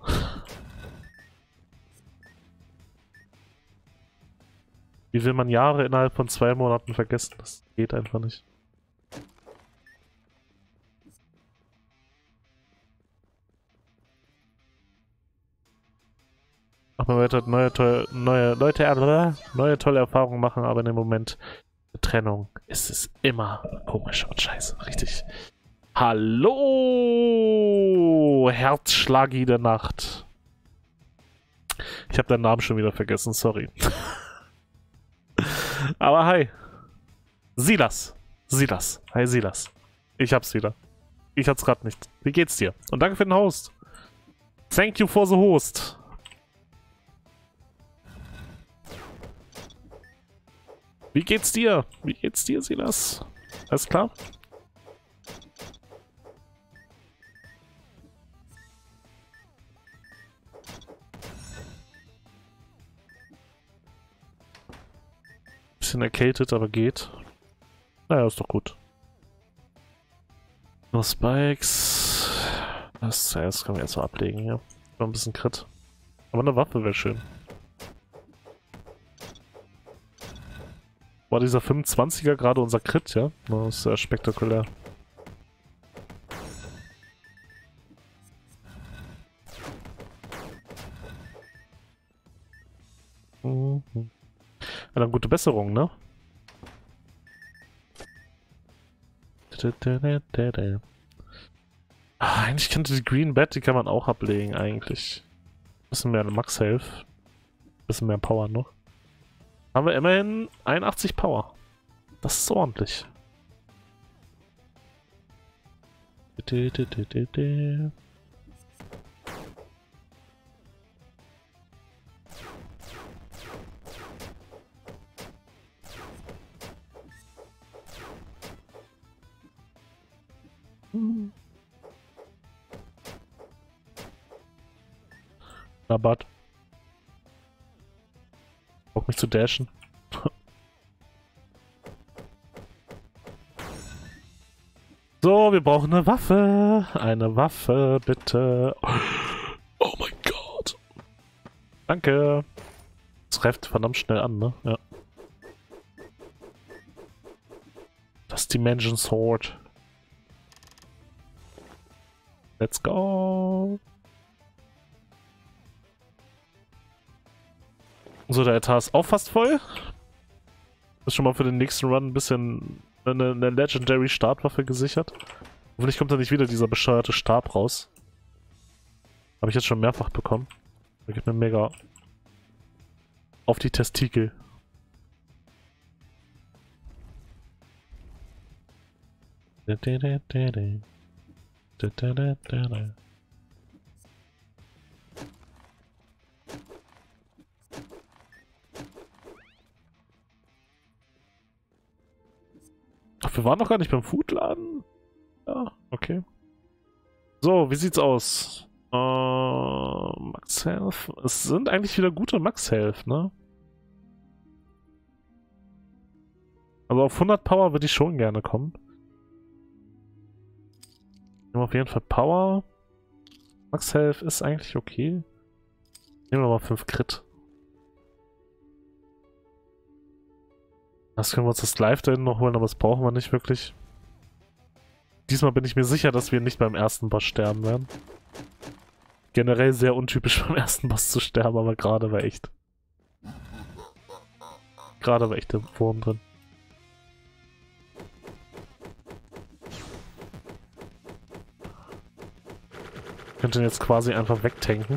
Wie will man Jahre innerhalb von 2 Monaten vergessen? Das geht einfach nicht. Ach, man wird halt neue tolle Erfahrungen machen, aber in dem Moment der Trennung ist es immer komisch und scheiße. Richtig Hallo, Herzschlagi der Nacht. Ich habe deinen Namen schon wieder vergessen, sorry. Aber hi. Silas. Silas. Hi Silas. Ich hab's wieder. Ich hab's gerade nicht. Wie geht's dir? Und danke für den Host. Thank you for the host. Wie geht's dir? Wie geht's dir, Silas? Alles klar? Bisschen erkältet, aber geht. Naja, ist doch gut. Nur Spikes. Das können wir jetzt mal ablegen, ja. Noch ein bisschen Crit. Aber eine Waffe wäre schön. War dieser 25er gerade unser Crit, ja? Das ist sehr spektakulär. Mhm. Ja, dann gute Besserung, ne? Ah, eigentlich könnte die Green Bat, die kann man auch ablegen, eigentlich. Bisschen mehr Max Health. Bisschen mehr Power noch. Haben wir immerhin 81 Power. Das ist ordentlich. Na, Bud. Bock mich zu dashen. So, wir brauchen eine Waffe. Eine Waffe, bitte. Oh mein Gott. Danke. Das greift verdammt schnell an, ne? Ja. Das Dimension Sword. Let's go. So, der Etat ist auch fast voll. Ist schon mal für den nächsten Run ein bisschen eine Legendary Startwaffe gesichert. Hoffentlich kommt da nicht wieder dieser bescheuerte Stab raus. Habe ich jetzt schon mehrfach bekommen. Da geht mir mega auf die Testikel. Ach, wir waren noch gar nicht beim Foodladen? Ja, okay. So, wie sieht's aus? Max Health. Es sind eigentlich wieder gute Max Health, ne? Also auf 100 Power würde ich schon gerne kommen. Nehmen wir auf jeden Fall Power. Max Health ist eigentlich okay. Nehmen wir mal 5 Crit. Das können wir uns das Live da hinten noch holen, aber das brauchen wir nicht wirklich. Diesmal bin ich mir sicher, dass wir nicht beim ersten Boss sterben werden. Generell sehr untypisch beim ersten Boss zu sterben, aber gerade war echt. Gerade war echt der Wurm drin. Ich könnte ihn jetzt quasi einfach wegtanken.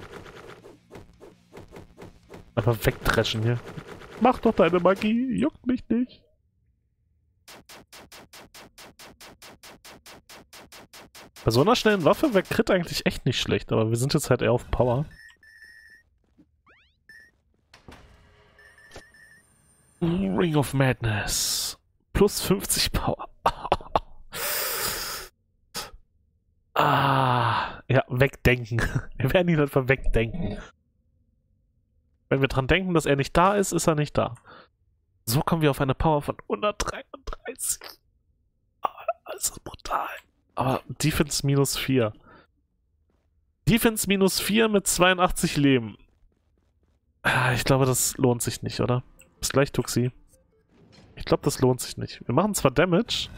Einfach wegdreschen hier. Mach doch deine Magie, juckt mich nicht. Bei so einer schnellen Waffe wäre Crit eigentlich echt nicht schlecht, aber wir sind jetzt halt eher auf Power. Ring of Madness. Plus 50 Power. Ja, wegdenken. Wir werden ihn einfach wegdenken. Wenn wir dran denken, dass er nicht da ist, ist er nicht da. So kommen wir auf eine Power von 133. Das ist brutal. Aber Defense minus 4. Defense minus 4 mit 82 Leben. Ich glaube, das lohnt sich nicht, oder? Bis gleich, Tuxi. Ich glaube, das lohnt sich nicht. Wir machen zwar Damage.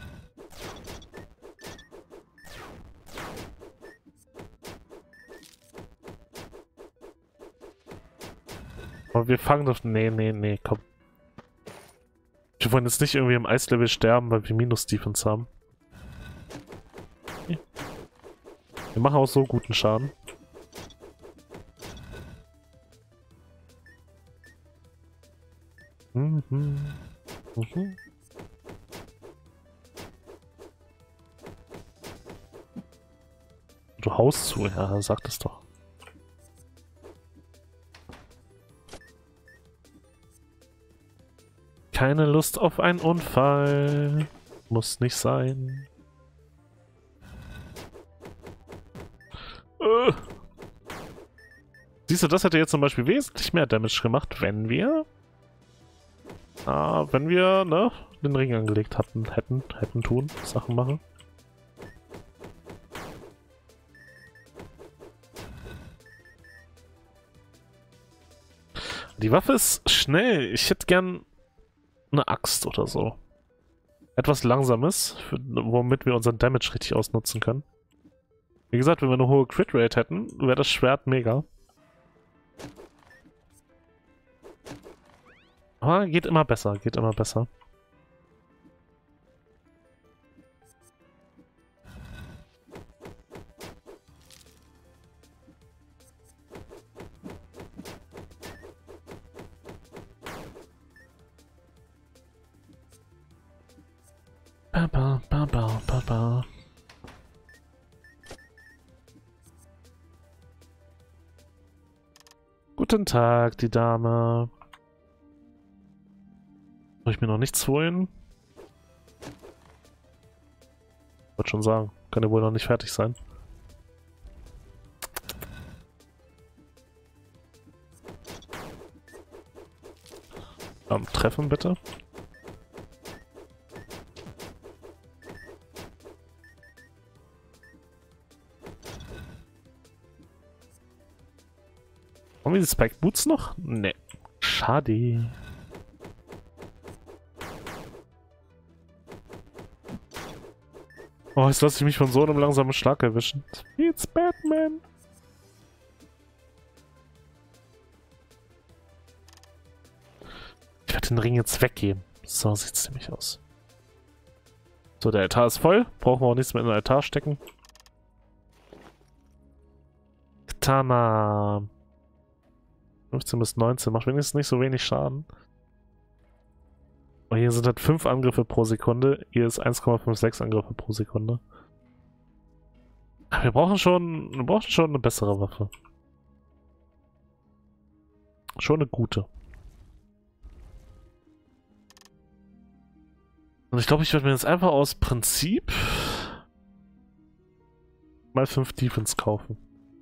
Aber wir fangen doch... Nee, komm. Wir wollen jetzt nicht irgendwie im Eislevel sterben, weil wir Minus-Defense haben. Wir machen auch so guten Schaden. Mhm. Mhm. Du haust zu, ja, sag das doch. Keine Lust auf einen Unfall. Muss nicht sein. Siehst du, das hätte jetzt zum Beispiel wesentlich mehr Damage gemacht, wenn wir, ne, den Ring angelegt hätten tun, Sachen machen. Die Waffe ist schnell. Ich hätte gern eine Axt oder so. Etwas Langsames, womit wir unseren Damage richtig ausnutzen können. Wie gesagt, wenn wir eine hohe Crit-Rate hätten, wäre das Schwert mega. Aber geht immer besser, geht immer besser. Ba, ba, ba, ba, ba. Guten Tag, die Dame. Soll ich mir noch nichts holen? Wollte schon sagen, kann ja wohl noch nicht fertig sein. Treffen bitte. Haben wir die Spike Boots noch? Ne. Schade. Oh, jetzt lasse ich mich von so einem langsamen Schlag erwischen. It's Batman. Ich werde den Ring jetzt weggeben. So sieht's nämlich aus. So, der Altar ist voll. Brauchen wir auch nichts mehr in den Altar stecken. Katana. 15 bis 19. Macht wenigstens nicht so wenig Schaden. Und hier sind halt 5 Angriffe pro Sekunde. Hier ist 1,56 Angriffe pro Sekunde. Wir brauchen schon eine bessere Waffe. Schon eine gute. Und ich glaube, ich werde mir jetzt einfach aus Prinzip mal 5 Defense kaufen.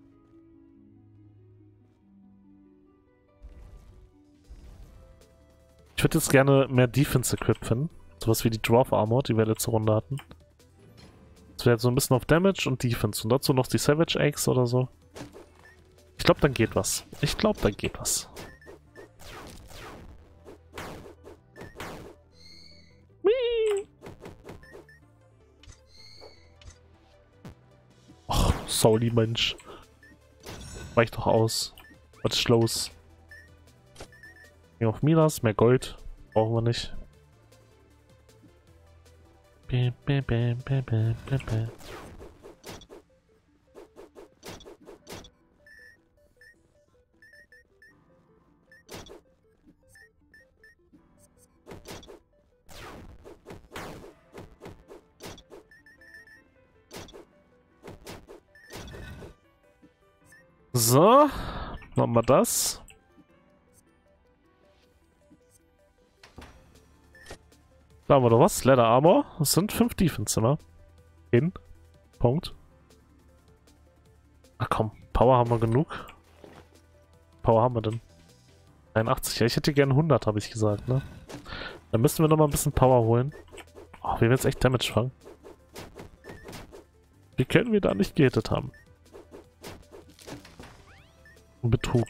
Ich würde jetzt gerne mehr Defense equippen. Sowas wie die Dwarf Armor, die wir letzte Runde hatten. Das wäre jetzt so ein bisschen auf Damage und Defense. Und dazu noch die Savage Eggs oder so. Ich glaube, dann geht was. Ich glaube, dann geht was. Och, Sauli, Mensch. Weich doch aus. Was ist los? Auf Minas, mehr Gold. Brauchen wir nicht. So, machen wir das. Da haben wir doch was. Leather Armor. Das sind 5 Defense immer. Punkt. Ach komm, Power haben wir genug. Power haben wir denn? 81. Ja, ich hätte gerne 100, habe ich gesagt, ne? Dann müssten wir noch mal ein bisschen Power holen. Oh, wir werden jetzt echt Damage fangen. Wie können wir da nicht gehittet haben? Betrug.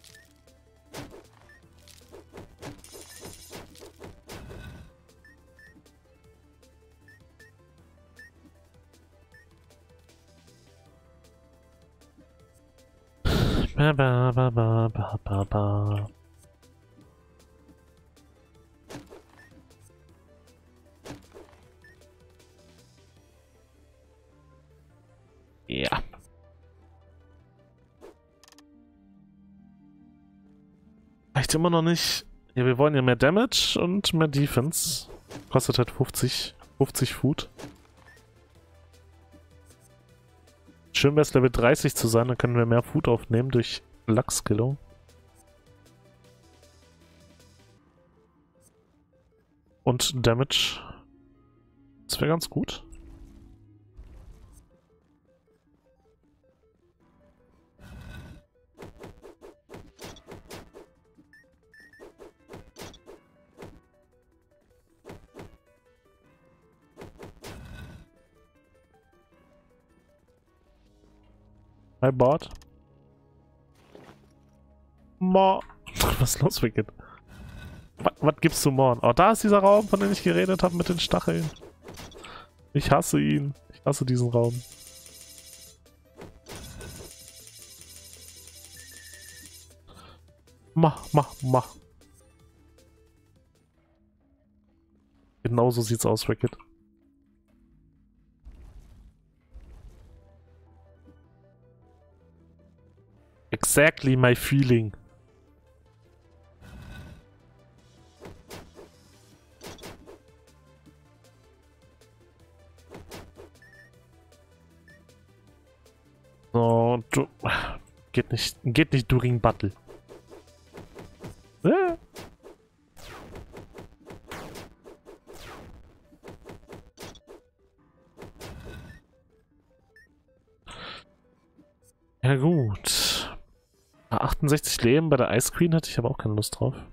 Ba, ba, ba, ba, ba, ba, ba. Ja. Reicht immer noch nicht. Ja, wir wollen ja mehr Damage und mehr Defense. Kostet halt 50 Food. Schön wäre es Level 30 zu sein, dann können wir mehr Food aufnehmen durch Luck-Skillung. Und Damage. Das wäre ganz gut. Hi Bart. Ma. Was ist los, Wicked? Was gibst du morgen? Oh, da ist dieser Raum, von dem ich geredet habe mit den Stacheln. Ich hasse ihn. Ich hasse diesen Raum. Mach. Genau so sieht's aus, Wicked. Exactly my feeling. So, du... Geht nicht during Battle. Ja gut. 68 Leben bei der Ice Queen hätte ich aber auch keine Lust drauf.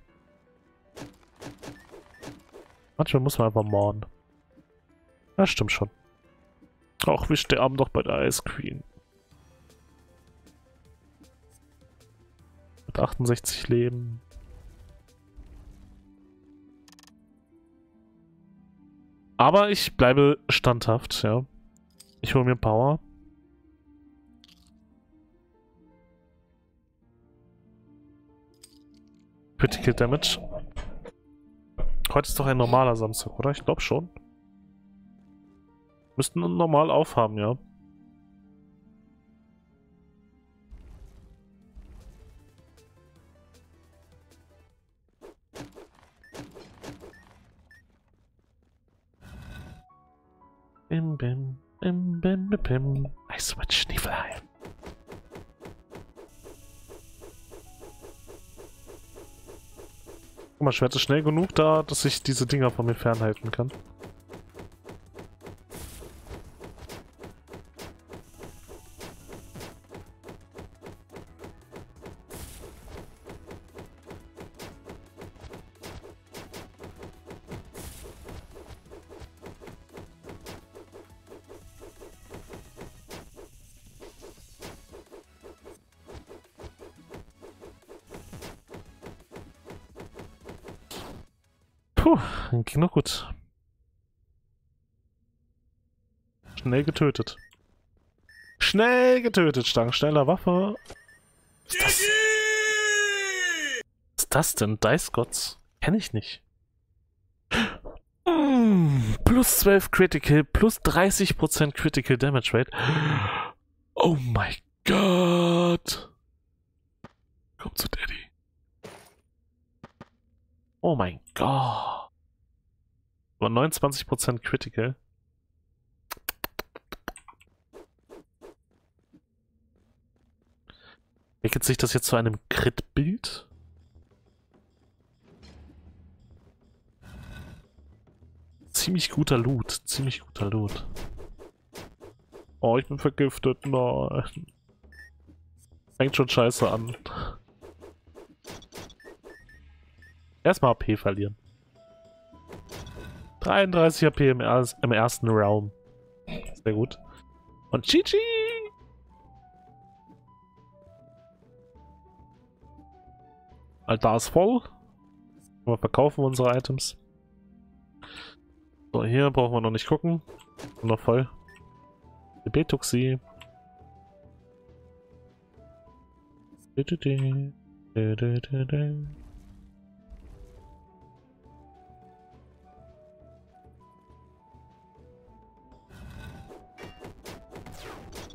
Manchmal muss man einfach morden. Ja, stimmt schon. Ach, wir sterben doch bei der Ice Queen. Mit 68 Leben. Aber ich bleibe standhaft, ja. Ich hole mir Power. Critical Damage. Heute ist doch ein normaler Samstag, oder? Ich glaube schon. Müssten normal aufhaben, ja. Bim. I switch Niflheim. Guck mal, Schwert ist schnell genug da, dass ich diese Dinger von mir fernhalten kann. Puh, ging noch gut. Schnell getötet. Schnell getötet, Stangensteller Waffe. Was ist das denn? Dice Gods? Kenn ich nicht. Plus 12 Critical, plus 30% Critical Damage Rate. Oh mein Gott. Komm zu Daddy. Oh mein Gott. Aber 29% Critical. Entwickelt sich das jetzt zu einem Crit-Bild? Ziemlich guter Loot. Oh, ich bin vergiftet. Nein. Fängt schon scheiße an. Erstmal AP verlieren. 33 AP im ersten Raum. Sehr gut. Und GG! Altar ist voll. Wir verkaufen unsere Items. So, hier brauchen wir noch nicht gucken. Noch voll. Betoxy.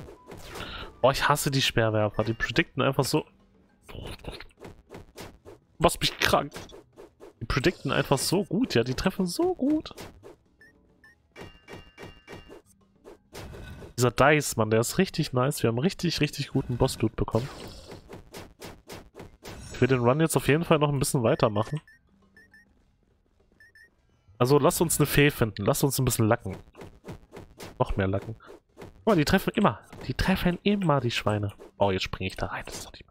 Oh, ich hasse die Speerwerfer. Die predikten einfach so. machst mich krank. Die predikten einfach so gut, ja, die treffen so gut. Dieser Dice, Mann, der ist richtig nice. Wir haben richtig, richtig guten Boss-Loot bekommen. Ich will den Run jetzt auf jeden Fall noch ein bisschen weitermachen. Also lasst uns eine Fee finden. Lasst uns ein bisschen lacken. Noch mehr lacken. Guck mal, die treffen immer. Die treffen immer, die Schweine. Oh, jetzt springe ich da rein. Das ist doch nicht...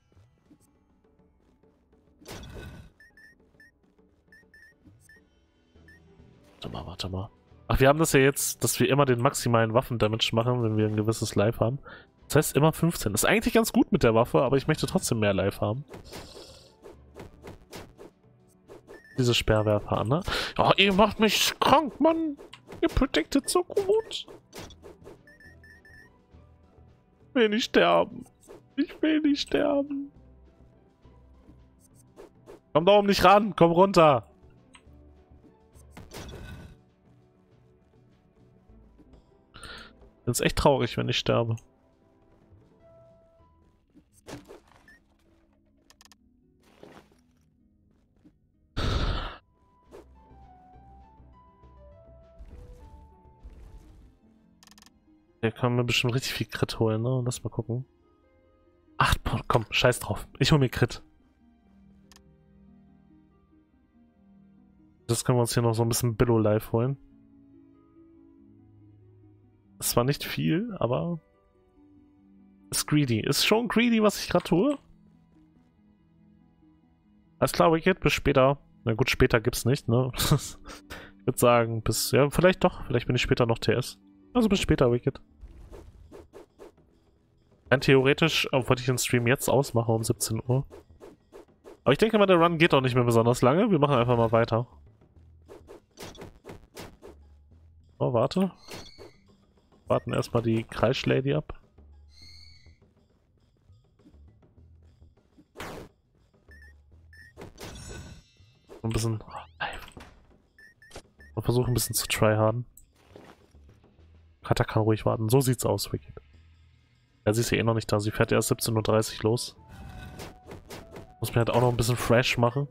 Warte mal. Ach, wir haben das ja jetzt, dass wir immer den maximalen Waffendamage machen, wenn wir ein gewisses Life haben. Das heißt immer 15. Das ist eigentlich ganz gut mit der Waffe, aber ich möchte trotzdem mehr Life haben. Diese Speerwerfer an, ne? Oh, ihr macht mich krank, Mann! Ihr predicted so gut! Ich will nicht sterben. Ich will nicht sterben. Komm da oben nicht ran, komm runter! Das ist echt traurig, wenn ich sterbe. Der kann mir bestimmt richtig viel Crit holen, ne? Lass mal gucken. 8 Punkte, komm, scheiß drauf. Ich hol mir Crit. Das können wir uns hier noch so ein bisschen Billo-Life holen. Das war nicht viel, aber... Ist greedy. Ist schon greedy, was ich gerade tue. Alles klar, Wicked, bis später. Na gut, später gibt's nicht, ne? Ich würde sagen, bis... Ja, vielleicht doch. Vielleicht bin ich später noch TS. Also bis später, Wicked. Rein theoretisch wollte ich den Stream jetzt ausmachen um 17 Uhr. Aber ich denke mal, der Run geht auch nicht mehr besonders lange. Wir machen einfach mal weiter. Oh, warte. Warten erstmal die Kreischlady ab. Ein bisschen... Und versuchen ein bisschen zu tryharden. Kata kann ruhig warten. So sieht's aus, Wicked. Ja, sie ist ja eh noch nicht da. Sie fährt erst 17:30 Uhr los. Muss mir halt auch noch ein bisschen fresh machen.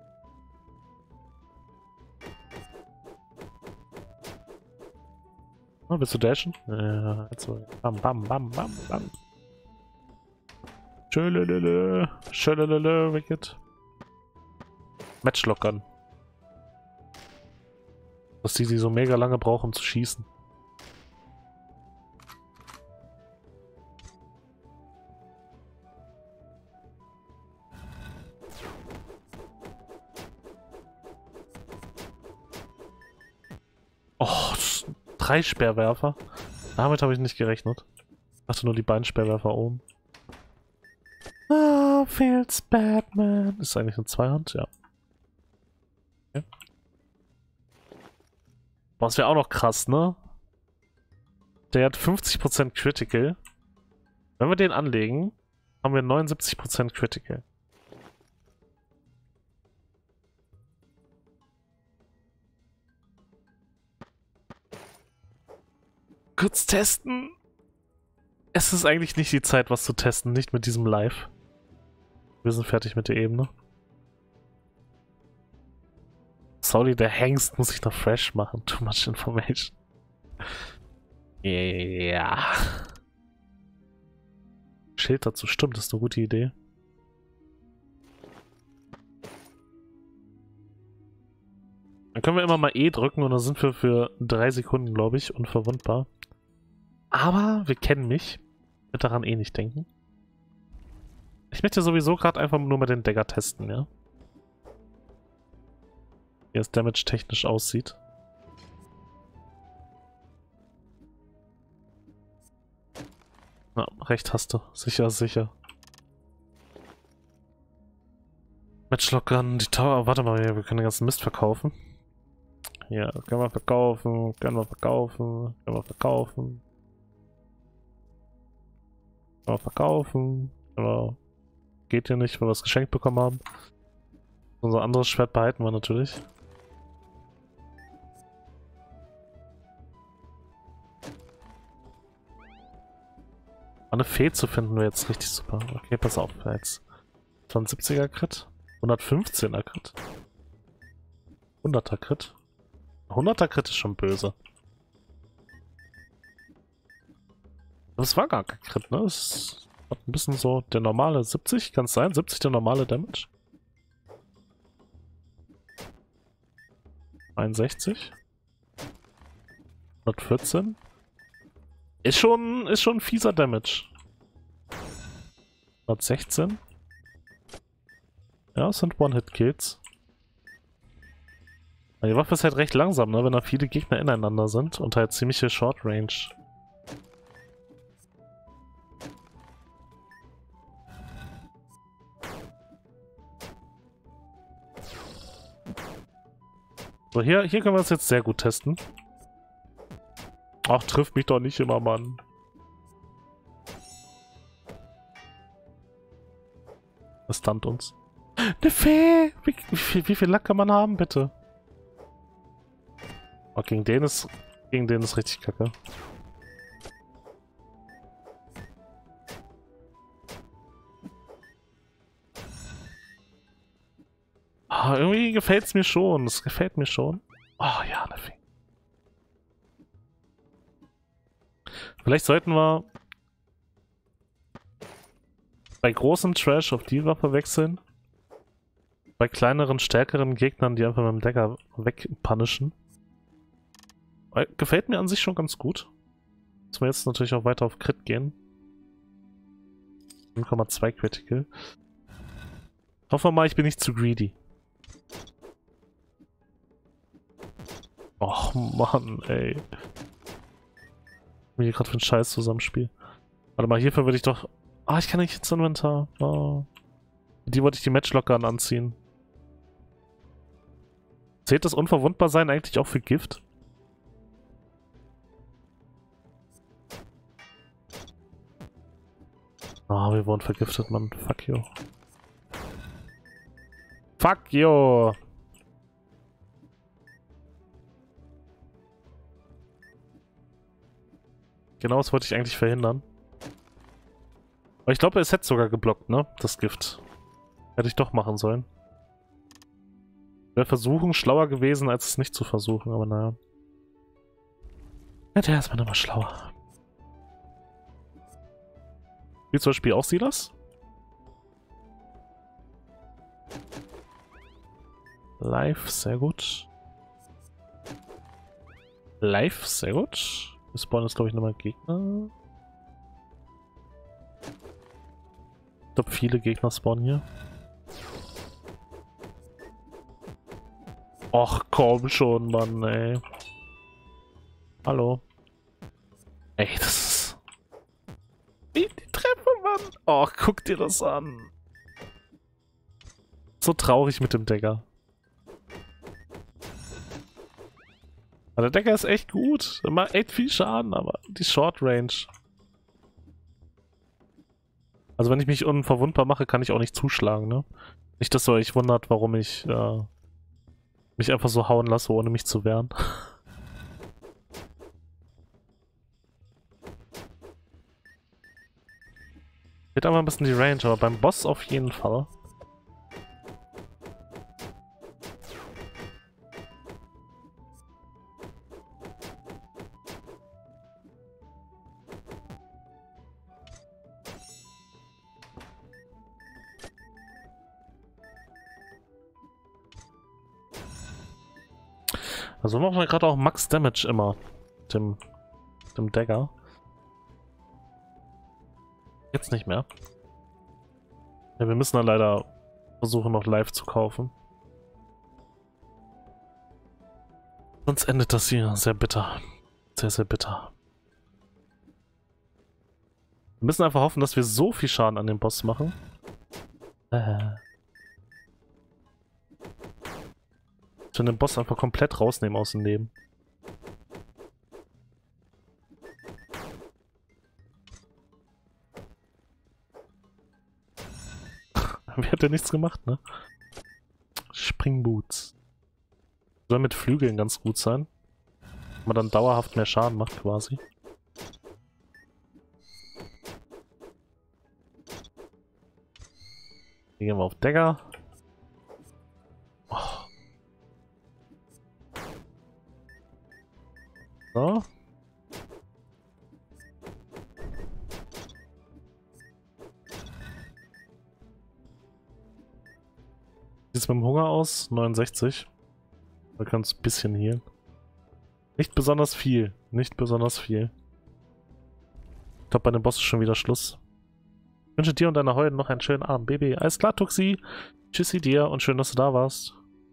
Oh, willst du dashen? Ja, jetzt so. Bam, bam, bam, bam, bam. Schölelele. Schölelele, Wicked. Matchlockern. Dass die so mega lange brauchen, um zu schießen. Oh, 3 Speerwerfer. Damit habe ich nicht gerechnet. Ich dachte nur die beiden Speerwerfer oben. Ah, feels Batman. Ist eigentlich eine Zweihand? Ja. Okay. Boah, das wäre auch noch krass, ne? Der hat 50% Critical. Wenn wir den anlegen, haben wir 79% Critical. Kurz testen. Es ist eigentlich nicht die Zeit, was zu testen, nicht mit diesem Live. Wir sind fertig mit der Ebene. Sorry, der Hengst muss ich noch fresh machen. Too much information. Ja. Schild dazu, stimmt, das ist eine gute Idee. Dann können wir immer mal E drücken und dann sind wir für 3 Sekunden, glaube ich, unverwundbar. Aber wir kennen mich. Ich würde daran eh nicht denken. Ich möchte sowieso gerade einfach nur mal den Dagger testen, ja? Wie es Damage technisch aussieht. Na, recht hast du. Sicher, sicher. Matchlockern, die Tower. Warte mal, wir können den ganzen Mist verkaufen. Ja, können wir verkaufen, können wir verkaufen, können wir verkaufen. Können wir verkaufen. Genau. Geht hier nicht, weil wir es geschenkt bekommen haben. Unser anderes Schwert behalten wir natürlich. Eine Fee zu finden wäre jetzt richtig super. Okay, pass auf, jetzt 72er Crit. 115er Crit. 100er Crit. 100er Crit ist schon böse. Das war gar kein Crit, ne? Das hat ein bisschen so der normale 70, kann es sein? 70 der normale Damage? 61. 114. Ist schon fieser Damage. 116. Ja, es sind One-Hit-Kills. Die Waffe ist halt recht langsam, ne? Wenn da viele Gegner ineinander sind und halt ziemliche Short Range. So, hier können wir es jetzt sehr gut testen. Ach, trifft mich doch nicht immer, Mann. Das stunt uns. Eine Fee! Wie viel Lack kann man haben, bitte? Oh, gegen den ist richtig kacke. Ah, irgendwie gefällt es mir schon. Es gefällt mir schon. Oh ja, eine Fee. Vielleicht sollten wir bei großem Trash auf die Waffe wechseln. Bei kleineren, stärkeren Gegnern, die einfach mit dem Dagger wegpunishen. Gefällt mir an sich schon ganz gut. Müssen wir jetzt natürlich auch weiter auf Crit gehen. 0,2 Critical. Hoffen wir mal, ich bin nicht zu greedy. Och Mann, ey. Hier gerade für ein Scheiß Zusammenspiel. Warte mal, hierfür würde ich doch... Ah, ich kann nicht ins Inventar. Oh. Die wollte ich die Matchlockern anziehen. Zählt das Unverwundbarsein eigentlich auch für Gift? Ah, wir wurden vergiftet, Mann. Fuck you. Fuck you! Genau, das wollte ich eigentlich verhindern. Aber ich glaube, es hätte sogar geblockt, ne? Das Gift. Hätte ich doch machen sollen. Wäre versuchen schlauer gewesen, als es nicht zu versuchen, aber naja. Ja, der ist mal immer schlauer. Spielt zum Beispiel auch Silas? Live, sehr gut. Live, sehr gut. Wir spawnen jetzt, glaube ich, nochmal Gegner. Ich glaube, viele Gegner spawnen hier. Och, komm schon, Mann, ey. Hallo. Ey, das ist... Die Treppe, Mann. Och, guck dir das an. So traurig mit dem Dagger. Aber der Dagger ist echt gut. Er macht echt viel Schaden, aber die Short Range. Also wenn ich mich unverwundbar mache, kann ich auch nicht zuschlagen, ne? Nicht, dass ihr euch wundert, warum ich mich einfach so hauen lasse, ohne mich zu wehren. Wird aber ein bisschen die Range, aber beim Boss auf jeden Fall. Also machen wir gerade auch Max Damage immer. Dem Dagger. Jetzt nicht mehr. Ja, wir müssen dann leider versuchen, noch live zu kaufen. Sonst endet das hier sehr bitter. Sehr, sehr bitter. Wir müssen einfach hoffen, dass wir so viel Schaden an dem Boss machen. Dass wir den Boss einfach komplett rausnehmen aus dem Leben. Wie hat der nichts gemacht, ne? Springboots. Soll mit Flügeln ganz gut sein. Wenn man dann dauerhaft mehr Schaden macht, quasi. Hier gehen wir auf Dagger. Sieht es mit dem Hunger aus? 69. Da kannst du ein bisschen healen. Nicht besonders viel. Nicht besonders viel. Ich glaube, bei dem Boss ist schon wieder Schluss. Ich wünsche dir und deiner Heulen noch einen schönen Abend, Baby. Alles klar, Tuxi. Tschüssi dir und schön, dass du da warst.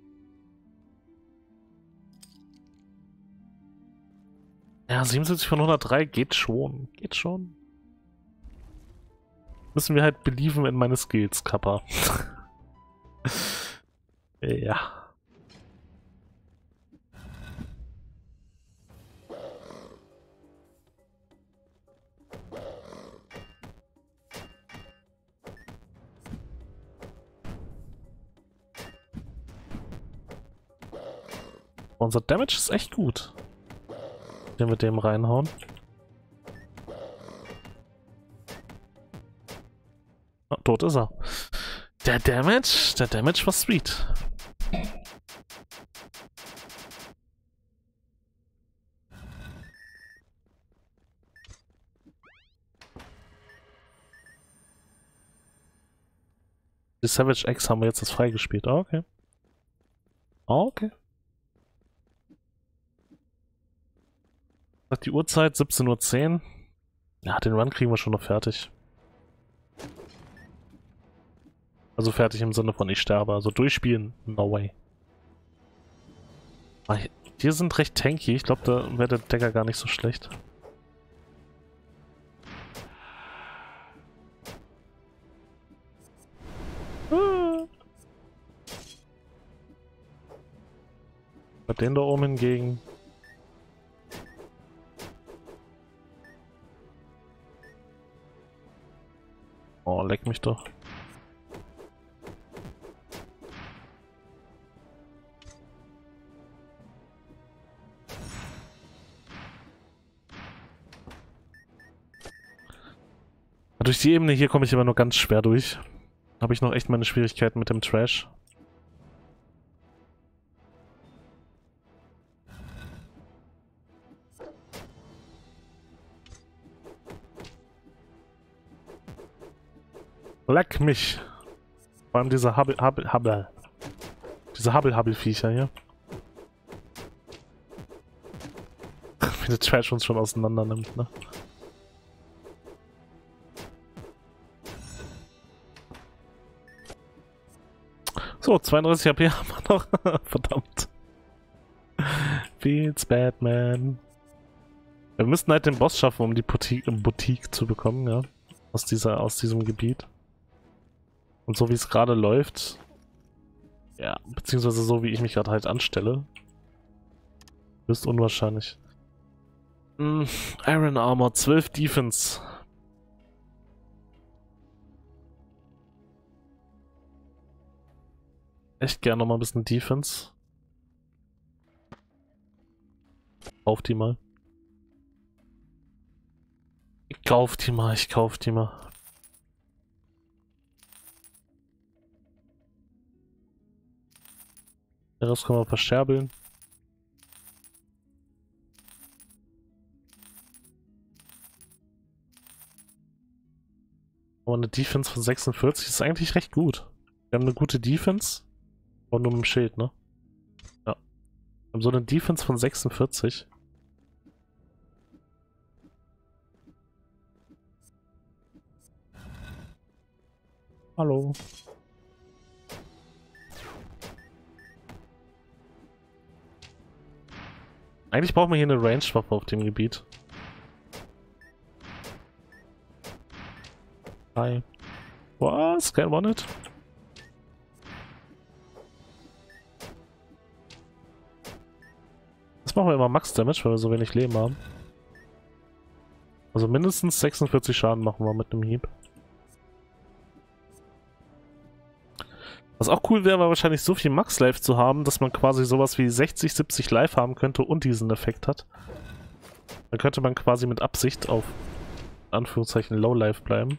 Ja, 77 von 103 geht schon. Geht schon. Müssen wir halt believen in meine Skills, Kappa. Ja. Unser Damage ist echt gut. Den wir dem reinhauen. Oh, tot ist er. Der Damage war sweet. Die Savage X haben wir jetzt das freigespielt. Ah, okay. Ah, okay. Sagt die Uhrzeit 17:10 Uhr. Ja, den Run kriegen wir schon noch fertig. Also fertig im Sinne von ich sterbe. Also durchspielen, no way. Ah, hier sind recht tanky. Ich glaube, da wäre der Decker gar nicht so schlecht. Bei den da oben hingegen. Oh, leck mich doch. Durch die Ebene hier komme ich aber nur ganz schwer durch. Habe ich noch echt meine Schwierigkeiten mit dem Trash. Leck mich! Vor allem diese diese Hubble-Viecher hier. Wie der Trash uns schon auseinander nimmt, ne? So, 32 HP haben wir noch. Verdammt. Beats Batman. Wir müssten halt den Boss schaffen, um die Boutique zu bekommen, ja. Aus diesem Gebiet. Und so wie es gerade läuft. Ja, beziehungsweise so wie ich mich gerade halt anstelle. Ist unwahrscheinlich. Iron Armor, 12 Defense. Echt gerne noch mal ein bisschen Defense. Kauf die mal. Ich kauf die mal. Den Rest können wir verscherbeln. Aber eine Defense von 46 ist eigentlich recht gut. Wir haben eine gute Defense. Und nur mit dem Schild, ne? Ja. Wir haben so eine Defense von 46. Hallo. Eigentlich brauchen wir hier eine Range-Waffe auf dem Gebiet. Hi. Was? Kein One-Hit? Jetzt machen wir immer Max-Damage, weil wir so wenig Leben haben. Also mindestens 46 Schaden machen wir mit einem Hieb. Was auch cool wäre, war wahrscheinlich so viel Max-Life zu haben, dass man quasi sowas wie 60, 70 Life haben könnte und diesen Effekt hat. Dann könnte man quasi mit Absicht auf Anführungszeichen Low-Life bleiben.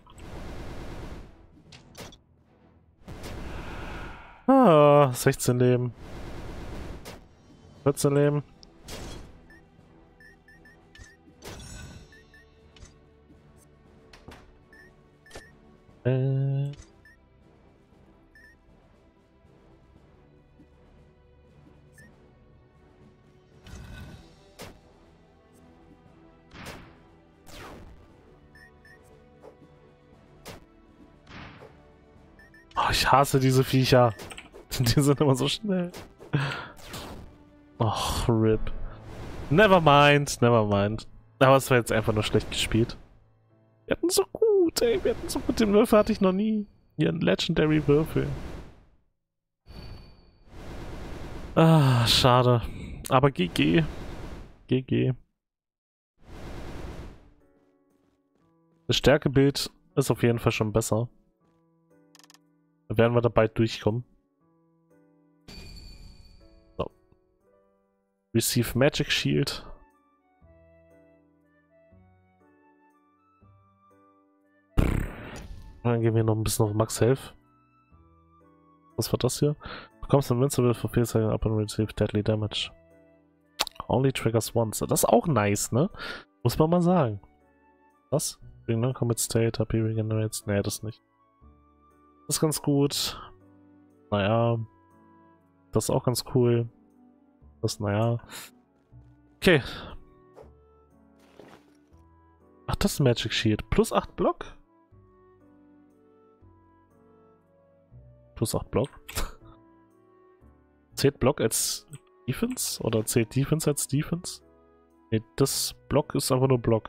Ah, 16 Leben. 14 Leben. ich hasse diese Viecher. Die sind immer so schnell. Och, RIP. Never mind, never mind. Aber es war jetzt einfach nur schlecht gespielt. Wir hatten so gut, ey. Wir hatten so gut. Den Würfel hatte ich noch nie. Hier ein Legendary Würfel. Ah, schade. Aber GG. GG. Das Stärkebild ist auf jeden Fall schon besser. Da werden wir da bald durchkommen. So. Receive Magic Shield. Dann gehen wir noch ein bisschen auf Max Health. Was war das hier? Bekommst Invincible for Fehlzeichen up and receive Deadly Damage. Only triggers once. Das ist auch nice, ne? Muss man mal sagen. Was? Non-Commit State, HP regenerates. Nee, das nicht. Das ist ganz gut. Naja. Das ist auch ganz cool. Das, naja. Okay. Ach, das ist Magic Shield. Plus 8 Block? Plus 8 Block. Zählt Block als Defense? Oder zählt Defense als Defense? Nee, das Block ist einfach nur Block.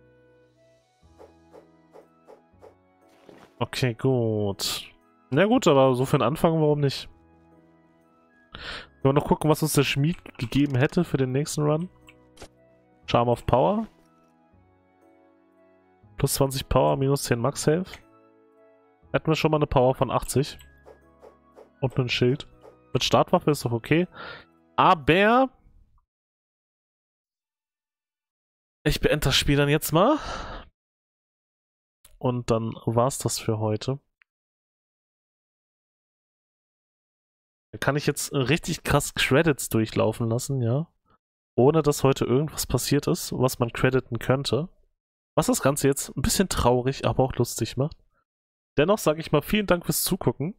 Okay, gut. Na gut, aber so für den Anfang, warum nicht? Wir wollen noch gucken, was uns der Schmied gegeben hätte für den nächsten Run. Charm of Power. Plus 20 Power, minus 10 Max Health. Hätten wir schon mal eine Power von 80. Und ein Schild. Mit Startwaffe ist doch okay. Aber ich beende das Spiel dann jetzt mal. Und dann war's das für heute. Da kann ich jetzt richtig krass Credits durchlaufen lassen, ja. Ohne dass heute irgendwas passiert ist, was man crediten könnte. Was das Ganze jetzt ein bisschen traurig, aber auch lustig macht. Dennoch sage ich mal vielen Dank fürs Zugucken.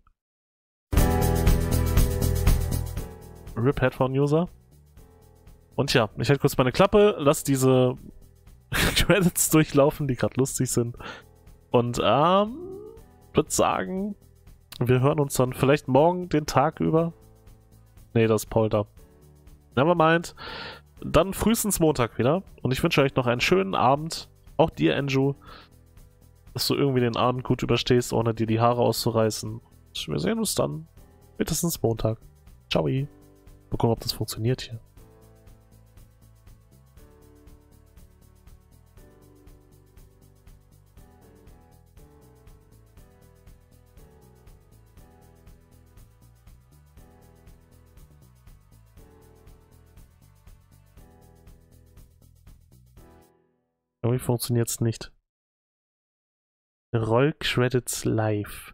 RIP Headphone-User. Und ja, ich halte kurz meine Klappe, lass diese Credits durchlaufen, die gerade lustig sind. Und würde sagen, wir hören uns dann vielleicht morgen den Tag über. Nee, das ist Paul da. Nevermind. Dann frühestens Montag wieder. Und ich wünsche euch noch einen schönen Abend. Auch dir, Andrew. Dass du irgendwie den Abend gut überstehst, ohne dir die Haare auszureißen. Wir sehen uns dann spätestens Montag. Ciao. Mal gucken, ob das funktioniert hier. Irgendwie funktioniert es nicht. Roll-Credits live.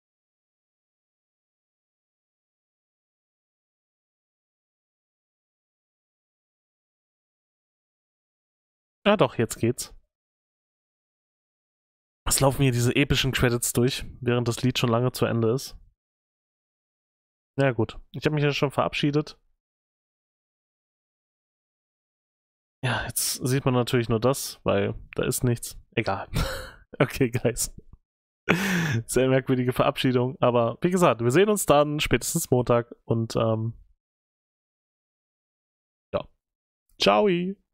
Ja doch, jetzt geht's. Was laufen hier diese epischen Credits durch, während das Lied schon lange zu Ende ist? Na gut, ich habe mich ja schon verabschiedet. Ja, jetzt sieht man natürlich nur das, weil da ist nichts. Egal. Okay, Guys. Sehr merkwürdige Verabschiedung, aber wie gesagt, wir sehen uns dann spätestens Montag und ja. Ciao.